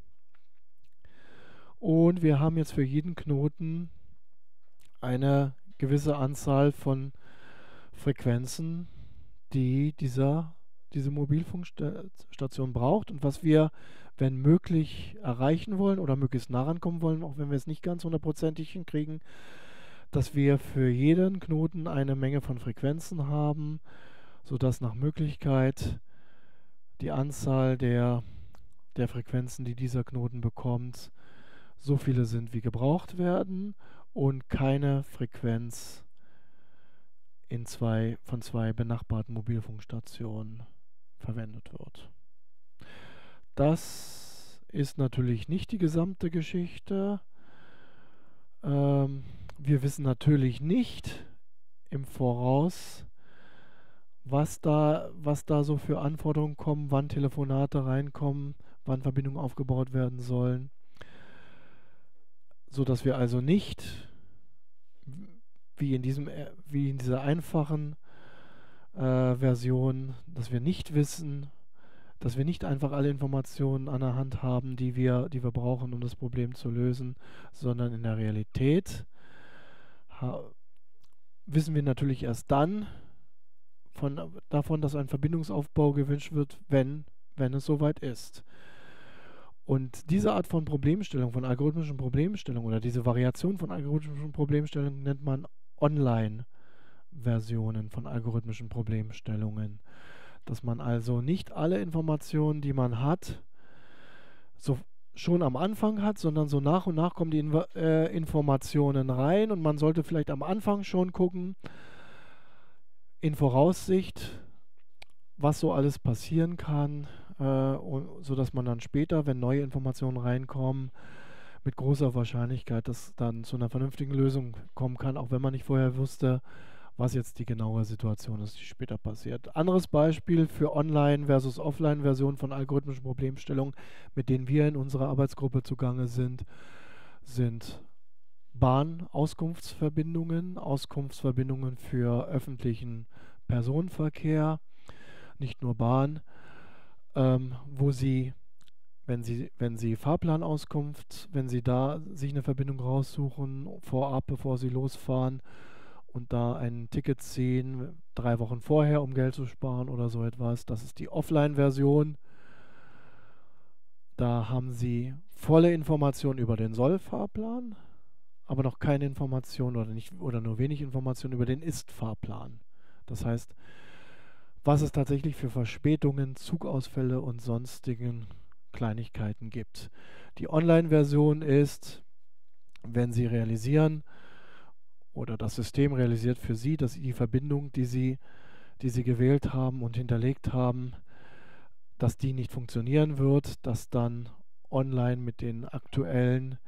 Und wir haben jetzt für jeden Knoten eine gewisse Anzahl von Frequenzen, die diese Mobilfunkstation braucht, und was wir, wenn möglich, erreichen wollen oder möglichst nah rankommen wollen, auch wenn wir es nicht ganz hundertprozentig hinkriegen, dass wir für jeden Knoten eine Menge von Frequenzen haben, sodass nach Möglichkeit die Anzahl der Frequenzen, die dieser Knoten bekommt, so viele sind, wie gebraucht werden, und keine Frequenz von zwei benachbarten Mobilfunkstationen verwendet wird. Das ist natürlich nicht die gesamte Geschichte. Wir wissen natürlich nicht im Voraus, was da so für Anforderungen kommen, wann Telefonate reinkommen, wann Verbindungen aufgebaut werden sollen, sodass wir also nicht, wie in dieser einfachen Version, dass wir nicht wissen, dass wir nicht einfach alle Informationen an der Hand haben, die wir brauchen, um das Problem zu lösen, sondern in der Realität wissen wir natürlich erst dann davon, dass ein Verbindungsaufbau gewünscht wird, wenn es soweit ist. Und diese Art von Problemstellung, von algorithmischen Problemstellungen, oder diese Variation von algorithmischen Problemstellungen nennt man Online-Versionen von algorithmischen Problemstellungen. Dass man also nicht alle Informationen, die man hat, so schon am Anfang hat, sondern so nach und nach kommen die Informationen rein und man sollte vielleicht am Anfang schon gucken, in Voraussicht, was so alles passieren kann, sodass man dann später, wenn neue Informationen reinkommen, mit großer Wahrscheinlichkeit das dann zu einer vernünftigen Lösung kommen kann, auch wenn man nicht vorher wusste, was jetzt die genaue Situation ist, die später passiert. Anderes Beispiel für Online- versus Offline-Version von algorithmischen Problemstellungen, mit denen wir in unserer Arbeitsgruppe zugange sind, sind Bahnauskunftsverbindungen, Auskunftsverbindungen für öffentlichen Personenverkehr, nicht nur Bahn, wo Sie, wenn Sie Fahrplanauskunft, wenn Sie da sich eine Verbindung raussuchen, vorab, bevor Sie losfahren und da ein Ticket ziehen, 3 Wochen vorher, um Geld zu sparen oder so etwas, das ist die Offline-Version. Da haben Sie volle Informationen über den Soll-Fahrplan, aber noch keine Information oder nur wenig Informationen über den Ist-Fahrplan. Das heißt, was es tatsächlich für Verspätungen, Zugausfälle und sonstigen Kleinigkeiten gibt. Die Online-Version ist, wenn Sie realisieren oder das System realisiert für Sie, dass die Verbindung, die Sie gewählt haben und hinterlegt haben, dass die nicht funktionieren wird, dass dann online mit den aktuellen,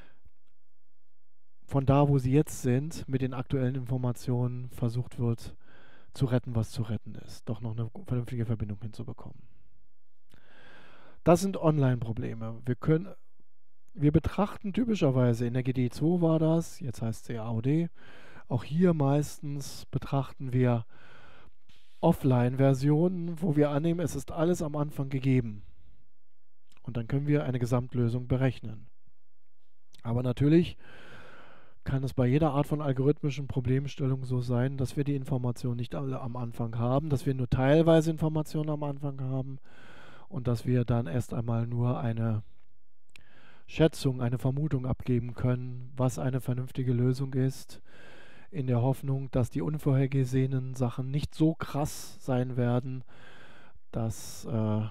von da, wo Sie jetzt sind, mit den aktuellen Informationen versucht wird, zu retten, was zu retten ist. Doch noch eine vernünftige Verbindung hinzubekommen. Das sind Online-Probleme. Wir betrachten typischerweise, in der GDI 2 war das, jetzt heißt sie AOD, auch hier meistens betrachten wir Offline-Versionen, wo wir annehmen, es ist alles am Anfang gegeben. Und dann können wir eine Gesamtlösung berechnen. Aber natürlich kann es bei jeder Art von algorithmischen Problemstellung so sein, dass wir die Informationen nicht alle am Anfang haben, dass wir nur teilweise Informationen am Anfang haben und dass wir dann erst einmal nur eine Schätzung, eine Vermutung abgeben können, was eine vernünftige Lösung ist, in der Hoffnung, dass die unvorhergesehenen Sachen nicht so krass sein werden, dass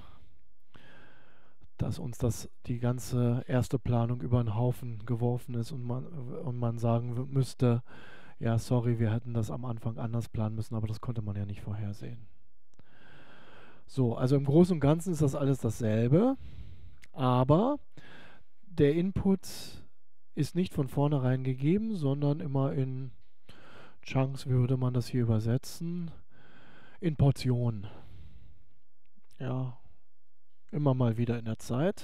uns die ganze erste Planung über den Haufen geworfen ist und man sagen müsste, ja, sorry, wir hätten das am Anfang anders planen müssen, aber das konnte man ja nicht vorhersehen. So, also im Großen und Ganzen ist das alles dasselbe, aber der Input ist nicht von vornherein gegeben, sondern immer in Chunks, wie würde man das hier übersetzen, in Portionen. Ja, immer mal wieder in der Zeit.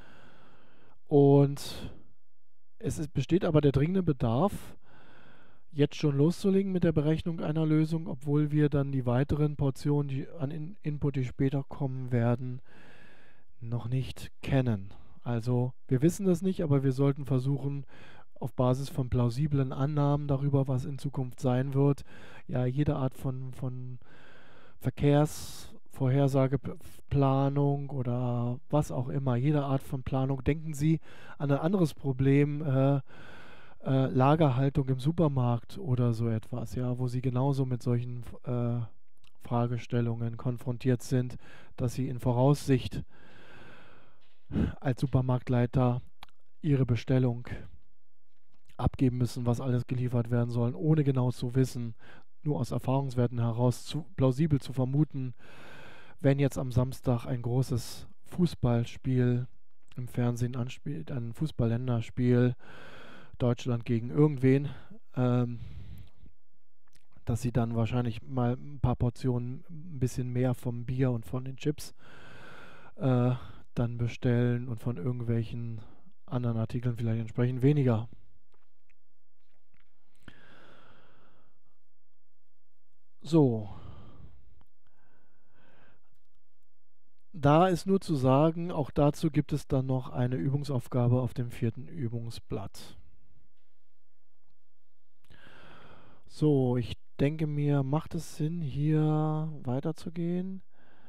Und besteht aber der dringende Bedarf, jetzt schon loszulegen mit der Berechnung einer Lösung, obwohl wir dann die weiteren Portionen an Input, die später kommen werden, noch nicht kennen. Also wir wissen das nicht, aber wir sollten versuchen, auf Basis von plausiblen Annahmen darüber, was in Zukunft sein wird, ja, jede Art von Verkehrsvorhersageplanung oder was auch immer, jede Art von Planung. Denken Sie an ein anderes Problem, Lagerhaltung im Supermarkt oder so etwas, ja, wo Sie genauso mit solchen Fragestellungen konfrontiert sind, dass Sie in Voraussicht als Supermarktleiter Ihre Bestellung abgeben müssen, was alles geliefert werden soll, ohne genau zu wissen, nur aus Erfahrungswerten heraus plausibel zu vermuten, wenn jetzt am Samstag ein großes Fußballspiel im Fernsehen anspielt, ein Fußballländerspiel, Deutschland gegen irgendwen, dass sie dann wahrscheinlich mal ein paar Portionen ein bisschen mehr vom Bier und von den Chips dann bestellen und von irgendwelchen anderen Artikeln vielleicht entsprechend weniger. So. Da ist nur zu sagen, auch dazu gibt es dann noch eine Übungsaufgabe auf dem 4. Übungsblatt. So, ich denke mir, macht es Sinn, hier weiterzugehen?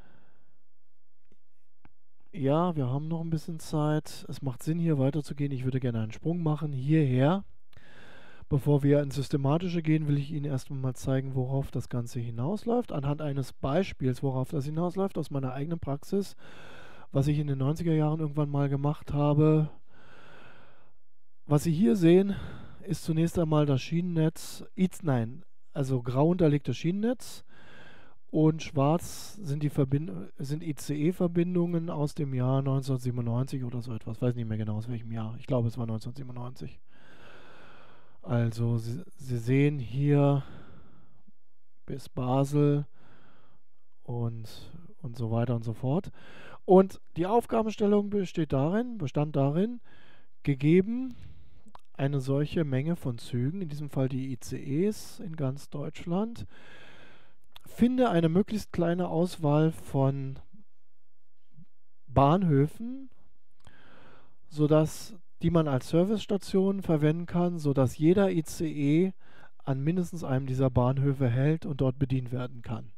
Ja, wir haben noch ein bisschen Zeit. Es macht Sinn, hier weiterzugehen. Ich würde gerne einen Sprung machen hierher. Bevor wir ins Systematische gehen, will ich Ihnen erstmal mal zeigen, worauf das Ganze hinausläuft. Anhand eines Beispiels, worauf das hinausläuft, aus meiner eigenen Praxis, was ich in den 90er Jahren irgendwann mal gemacht habe. Was Sie hier sehen, ist zunächst einmal das Schienennetz, also grau unterlegtes Schienennetz, und schwarz sind sind ICE-Verbindungen aus dem Jahr 1997 oder so etwas. Weiß nicht mehr genau aus welchem Jahr. Ich glaube, es war 1997. Also Sie sehen hier bis Basel und so weiter und so fort. Und die Aufgabenstellung bestand darin, gegeben eine solche Menge von Zügen, in diesem Fall die ICEs in ganz Deutschland, finde eine möglichst kleine Auswahl von Bahnhöfen, die man als Servicestation verwenden kann, sodass jeder ICE an mindestens einem dieser Bahnhöfe hält und dort bedient werden kann.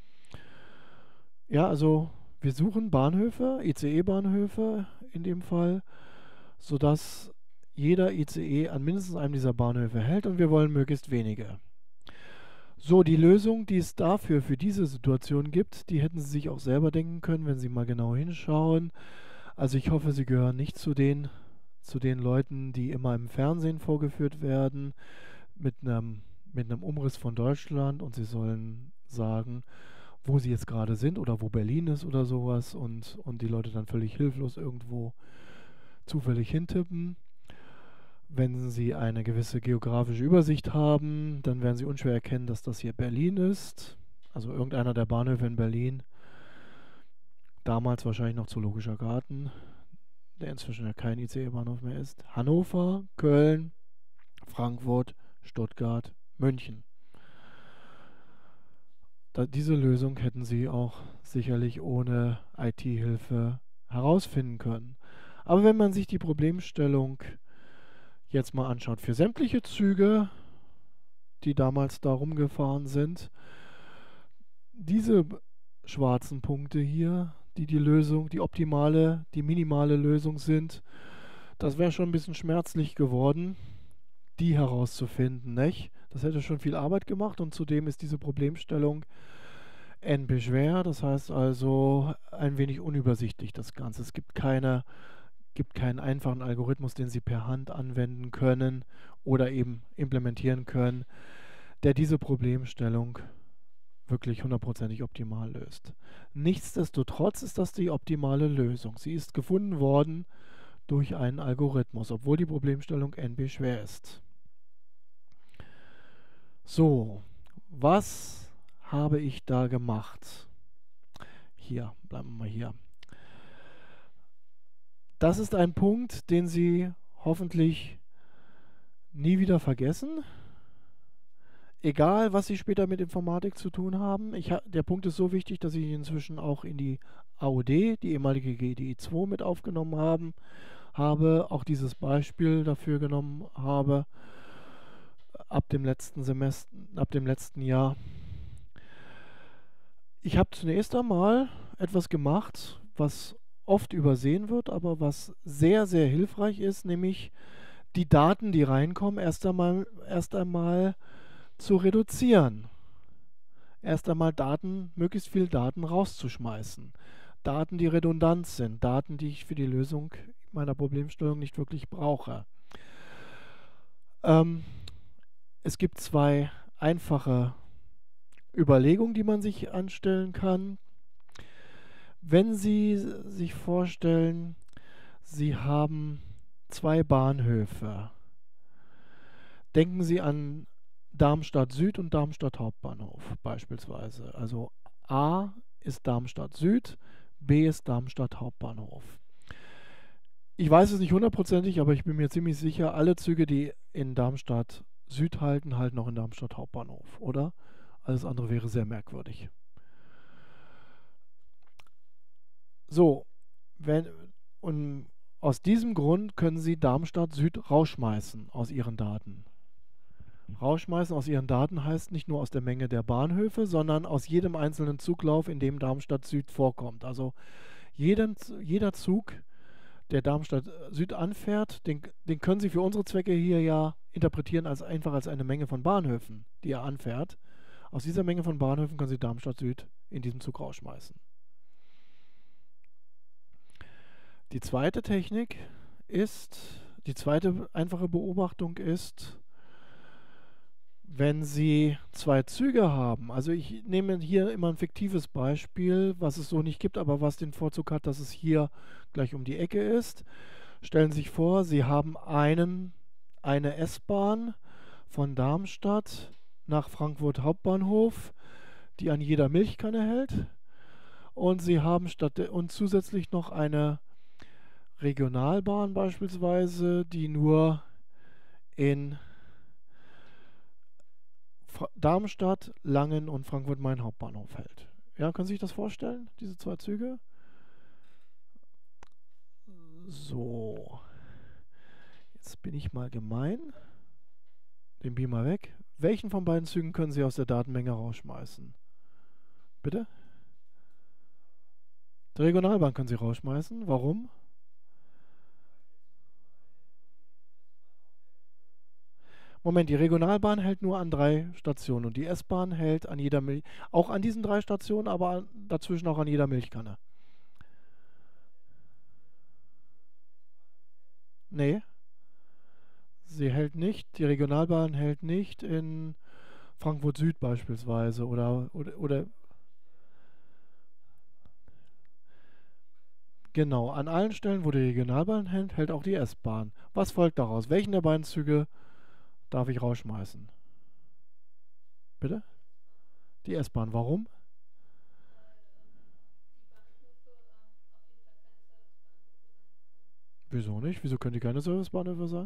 Ja, also wir suchen Bahnhöfe, ICE-Bahnhöfe in dem Fall, sodass jeder ICE an mindestens einem dieser Bahnhöfe hält, und wir wollen möglichst wenige. So, die Lösung, die es dafür für diese Situation gibt, die hätten Sie sich auch selber denken können, wenn Sie mal genau hinschauen. Also ich hoffe, Sie gehören nicht zu den Leuten, die immer im Fernsehen vorgeführt werden, mit einem Umriss von Deutschland, und Sie sollen sagen, wo Sie jetzt gerade sind oder wo Berlin ist oder sowas, und die Leute dann völlig hilflos irgendwo zufällig hintippen. Wenn Sie eine gewisse geografische Übersicht haben, dann werden Sie unschwer erkennen, dass das hier Berlin ist. Also irgendeiner der Bahnhöfe in Berlin. Damals wahrscheinlich noch Zoologischer Garten, der inzwischen ja kein ICE-Bahnhof mehr ist. Hannover, Köln, Frankfurt, Stuttgart, München. Diese Lösung hätten Sie auch sicherlich ohne IT-Hilfe herausfinden können. Aber wenn man sich die Problemstellung jetzt mal anschaut, für sämtliche Züge, die damals da rumgefahren sind, diese schwarzen Punkte hier, die Lösung, die minimale Lösung sind, das wäre schon ein bisschen schmerzlich geworden, die herauszufinden, nicht? Das hätte schon viel Arbeit gemacht, und zudem ist diese Problemstellung NP schwer, das heißt also ein wenig unübersichtlich, das Ganze. Es gibt keinen einfachen Algorithmus, den Sie per Hand anwenden können oder eben implementieren können, der diese Problemstellung wirklich hundertprozentig optimal löst. Nichtsdestotrotz ist das die optimale Lösung. Sie ist gefunden worden durch einen Algorithmus, obwohl die Problemstellung NP schwer ist. So, was habe ich da gemacht? Hier, bleiben wir mal hier. Das ist ein Punkt, den Sie hoffentlich nie wieder vergessen. Egal, was Sie später mit Informatik zu tun haben. Der Punkt ist so wichtig, dass ich ihn inzwischen auch in die AOD, die ehemalige GDI 2, mit aufgenommen habe. Auch dieses Beispiel dafür genommen habe ab dem letzten Jahr. Ich habe zunächst einmal etwas gemacht, was oft übersehen wird, aber was sehr, sehr hilfreich ist, nämlich die Daten, die reinkommen, erst einmal zu reduzieren. Erst einmal möglichst viele Daten rauszuschmeißen. Daten, die redundant sind, Daten, die ich für die Lösung meiner Problemstellung nicht wirklich brauche. Es gibt zwei einfache Überlegungen, die man sich anstellen kann. Wenn Sie sich vorstellen, Sie haben zwei Bahnhöfe. Denken Sie an Darmstadt Süd und Darmstadt Hauptbahnhof beispielsweise. Also A ist Darmstadt Süd, B ist Darmstadt Hauptbahnhof. Ich weiß es nicht hundertprozentig, aber ich bin mir ziemlich sicher, alle Züge, die in Darmstadt Süd halten auch in Darmstadt Hauptbahnhof, oder? Alles andere wäre sehr merkwürdig. So, und aus diesem Grund können Sie Darmstadt Süd rausschmeißen aus Ihren Daten. Rausschmeißen aus Ihren Daten heißt nicht nur aus der Menge der Bahnhöfe, sondern aus jedem einzelnen Zuglauf, in dem Darmstadt Süd vorkommt. Also jeder Zug, der Darmstadt Süd anfährt, den können Sie für unsere Zwecke hier ja interpretieren als einfach als eine Menge von Bahnhöfen, die er anfährt. Aus dieser Menge von Bahnhöfen können Sie Darmstadt Süd in diesem Zug rausschmeißen. Die zweite Technik ist, die zweite einfache Beobachtung ist, wenn Sie zwei Züge haben, also ich nehme hier immer ein fiktives Beispiel, was es so nicht gibt, aber was den Vorzug hat, dass es hier gleich um die Ecke ist. Stellen Sie sich vor, Sie haben eine S-Bahn von Darmstadt nach Frankfurt Hauptbahnhof, die an jeder Milchkanne hält. Und Sie haben und zusätzlich noch eine Regionalbahn beispielsweise, die nur in Darmstadt, Langen und Frankfurt-Main Hauptbahnhof hält. Ja, können Sie sich das vorstellen, diese zwei Züge? So, jetzt bin ich mal gemein. Den Beamer weg. Welchen von beiden Zügen können Sie aus der Datenmenge rausschmeißen? Bitte? Die Regionalbahn können Sie rausschmeißen. Warum? Moment, die Regionalbahn hält nur an 3 Stationen und die S-Bahn hält an jeder auch an diesen 3 Stationen, aber dazwischen auch an jeder Milchkanne. Nee, sie hält nicht, die Regionalbahn hält nicht in Frankfurt Süd beispielsweise oder genau, an allen Stellen, wo die Regionalbahn hält, hält auch die S-Bahn. Was folgt daraus? Welchen der beiden Züge darf ich rausschmeißen? Bitte? Die S-Bahn. Warum? Wieso nicht? Wieso können die keine Servicebahnhöfe sein?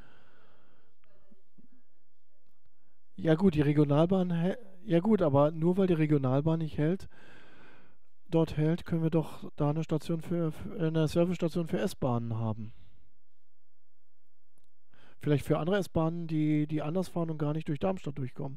Ja gut, die Regionalbahn ja gut, aber nur weil die Regionalbahn nicht dort hält, können wir doch da eine Station eine Servicestation für S-Bahnen haben. Vielleicht für andere S-Bahnen, die anders fahren und gar nicht durch Darmstadt durchkommen.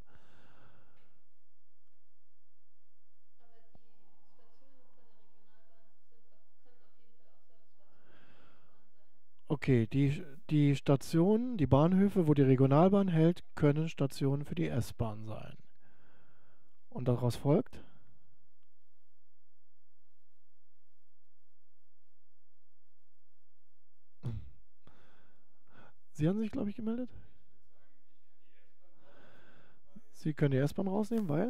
Okay, die Stationen, die Bahnhöfe, wo die Regionalbahn hält, können Stationen für die S-Bahn sein. Und daraus folgt? Sie haben sich, glaube ich, gemeldet? Sie können die S-Bahn rausnehmen, weil?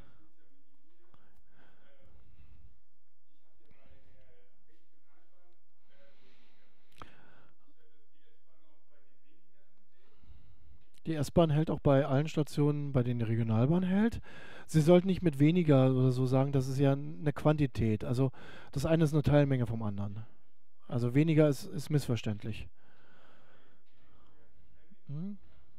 Die S-Bahn hält auch bei allen Stationen, bei denen die Regionalbahn hält. Sie sollten nicht mit weniger oder so sagen, das ist ja eine Quantität. Also das eine ist eine Teilmenge vom anderen. Also weniger ist missverständlich. Hm?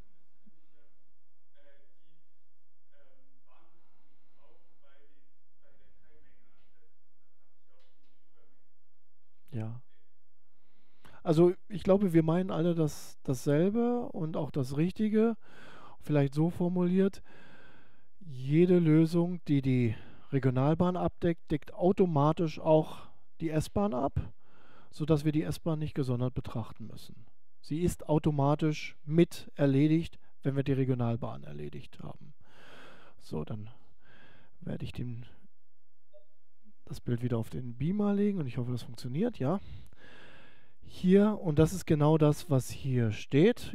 Ja. Also ich glaube, wir meinen alle dasselbe und auch das Richtige. Vielleicht so formuliert, jede Lösung, die die Regionalbahn abdeckt, deckt automatisch auch die S-Bahn ab, sodass wir die S-Bahn nicht gesondert betrachten müssen. Sie ist automatisch mit erledigt, wenn wir die Regionalbahn erledigt haben. So, dann werde ich das Bild wieder auf den Beamer legen und ich hoffe, das funktioniert. Ja. Hier, und das ist genau das, was hier steht.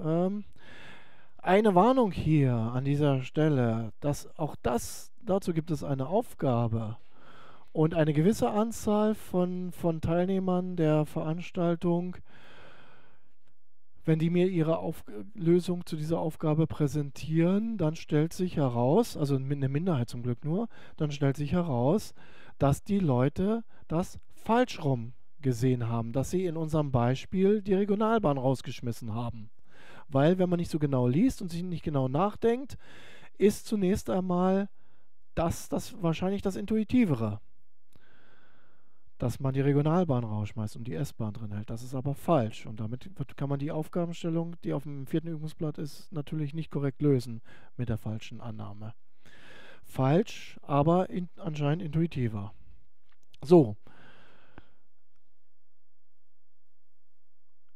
Eine Warnung hier an dieser Stelle, dazu gibt es eine Aufgabe. Und eine gewisse Anzahl von Teilnehmern der Veranstaltung, wenn die mir ihre Lösung zu dieser Aufgabe präsentieren, dann stellt sich heraus, also eine Minderheit zum Glück nur, dann stellt sich heraus, dass die Leute das falsch rum gesehen haben, dass sie in unserem Beispiel die Regionalbahn rausgeschmissen haben. Weil, wenn man nicht so genau liest und sich nicht genau nachdenkt, ist zunächst einmal das wahrscheinlich das Intuitivere, dass man die Regionalbahn rausschmeißt und die S-Bahn drin hält. Das ist aber falsch. Und damit kann man die Aufgabenstellung, die auf dem 4. Übungsblatt ist, natürlich nicht korrekt lösen mit der falschen Annahme. Falsch, aber anscheinend intuitiver. So,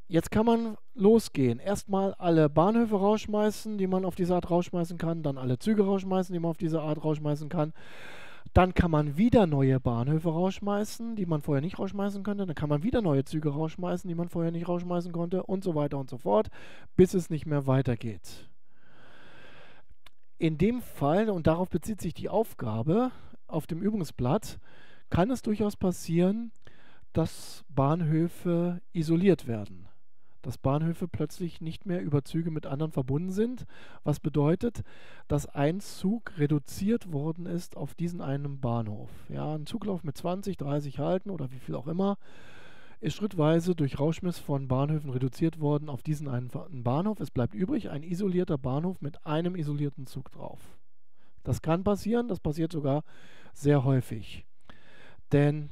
Jetzt kann man losgehen. Erstmal alle Bahnhöfe rausschmeißen, die man auf diese Art rausschmeißen kann, dann alle Züge rausschmeißen, die man auf diese Art rausschmeißen kann. Dann kann man wieder neue Bahnhöfe rausschmeißen, die man vorher nicht rausschmeißen konnte. Dann kann man wieder neue Züge rausschmeißen, die man vorher nicht rausschmeißen konnte und so weiter und so fort, bis es nicht mehr weitergeht. In dem Fall, und darauf bezieht sich die Aufgabe auf dem Übungsblatt, kann es durchaus passieren, dass Bahnhöfe isoliert werden. Dass Bahnhöfe plötzlich nicht mehr über Züge mit anderen verbunden sind, was bedeutet, dass ein Zug reduziert worden ist auf diesen einen Bahnhof. Ja, ein Zuglauf mit 20, 30 Halten oder wie viel auch immer ist schrittweise durch Rauschmiss von Bahnhöfen reduziert worden auf diesen einen Bahnhof. Es bleibt übrig ein isolierter Bahnhof mit einem isolierten Zug drauf. Das kann passieren, das passiert sogar sehr häufig. Denn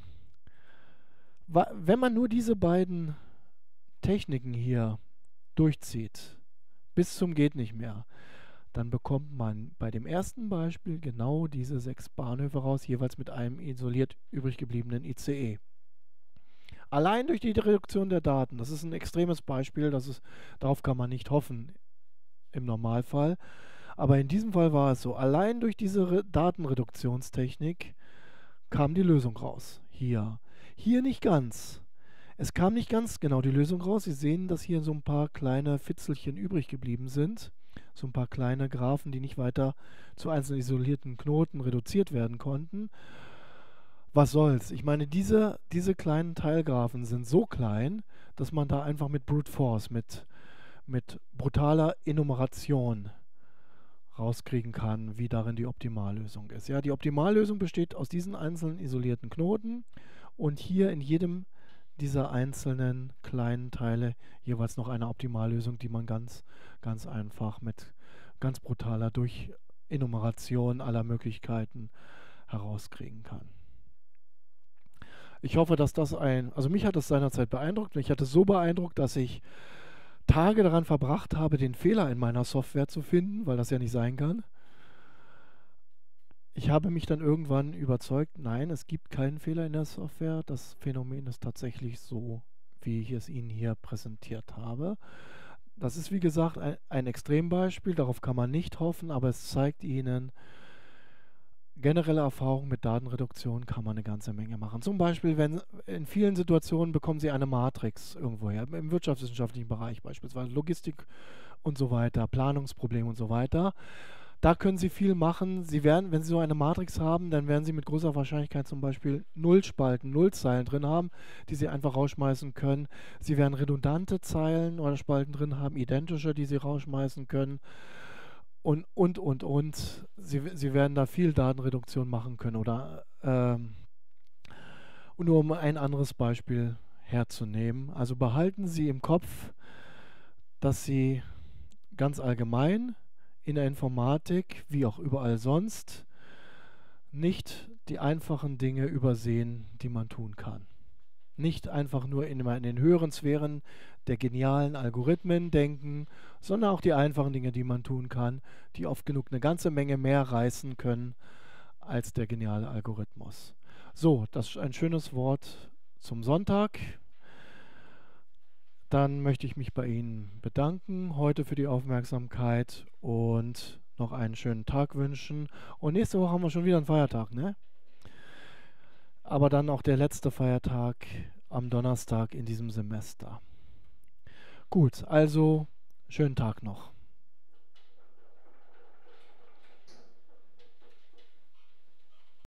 wenn man nur diese beiden Techniken hier durchzieht, bis zum geht nicht mehr, dann bekommt man bei dem ersten Beispiel genau diese 6 Bahnhöfe raus, jeweils mit einem isoliert übrig gebliebenen ICE. Allein durch die Reduktion der Daten, das ist ein extremes Beispiel, darauf kann man nicht hoffen im Normalfall, aber in diesem Fall war es so, allein durch diese Datenreduktionstechnik kam die Lösung raus. Hier nicht ganz. Es kam nicht ganz genau die Lösung raus. Sie sehen, dass hier so ein paar kleine Fitzelchen übrig geblieben sind. So ein paar kleine Graphen, die nicht weiter zu einzelnen isolierten Knoten reduziert werden konnten. Was soll's? Ich meine, diese kleinen Teilgraphen sind so klein, dass man da einfach mit Brute Force, mit brutaler Enumeration rauskriegen kann, wie darin die Optimallösung ist. Ja, die Optimallösung besteht aus diesen einzelnen isolierten Knoten und hier in jedem dieser einzelnen kleinen Teile jeweils noch eine Optimallösung, die man ganz einfach mit ganz brutaler Durchenumeration aller Möglichkeiten herauskriegen kann. Ich hoffe, dass also mich hat das seinerzeit beeindruckt. Mich hat es so beeindruckt, dass ich Tage daran verbracht habe, den Fehler in meiner Software zu finden, weil das ja nicht sein kann. Ich habe mich dann irgendwann überzeugt, nein, es gibt keinen Fehler in der Software. Das Phänomen ist tatsächlich so, wie ich es Ihnen hier präsentiert habe. Das ist, wie gesagt, ein Extrembeispiel, darauf kann man nicht hoffen, aber es zeigt Ihnen, generelle Erfahrung mit Datenreduktion kann man eine ganze Menge machen. Zum Beispiel, wenn in vielen Situationen bekommen Sie eine Matrix irgendwoher, im wirtschaftswissenschaftlichen Bereich beispielsweise, Logistik und so weiter, Planungsprobleme und so weiter. Da können Sie viel machen. Wenn Sie so eine Matrix haben, dann werden Sie mit großer Wahrscheinlichkeit zum Beispiel Nullspalten, Nullzeilen drin haben, die Sie einfach rausschmeißen können. Sie werden redundante Zeilen oder Spalten drin haben, identische, die Sie rausschmeißen können. Und. Sie werden da viel Datenreduktion machen können. Und nur um ein anderes Beispiel herzunehmen. Also behalten Sie im Kopf, dass Sie ganz allgemein in der Informatik, wie auch überall sonst, nicht die einfachen Dinge übersehen, die man tun kann. Nicht einfach nur in den höheren Sphären der genialen Algorithmen denken, sondern auch die einfachen Dinge, die man tun kann, die oft genug eine ganze Menge mehr reißen können als der geniale Algorithmus. So, das ist ein schönes Wort zum Sonntag. Dann möchte ich mich bei Ihnen bedanken heute für die Aufmerksamkeit und noch einen schönen Tag wünschen. Und nächste Woche haben wir schon wieder einen Feiertag, ne? Aber dann auch der letzte Feiertag am Donnerstag in diesem Semester. Gut, also schönen Tag noch.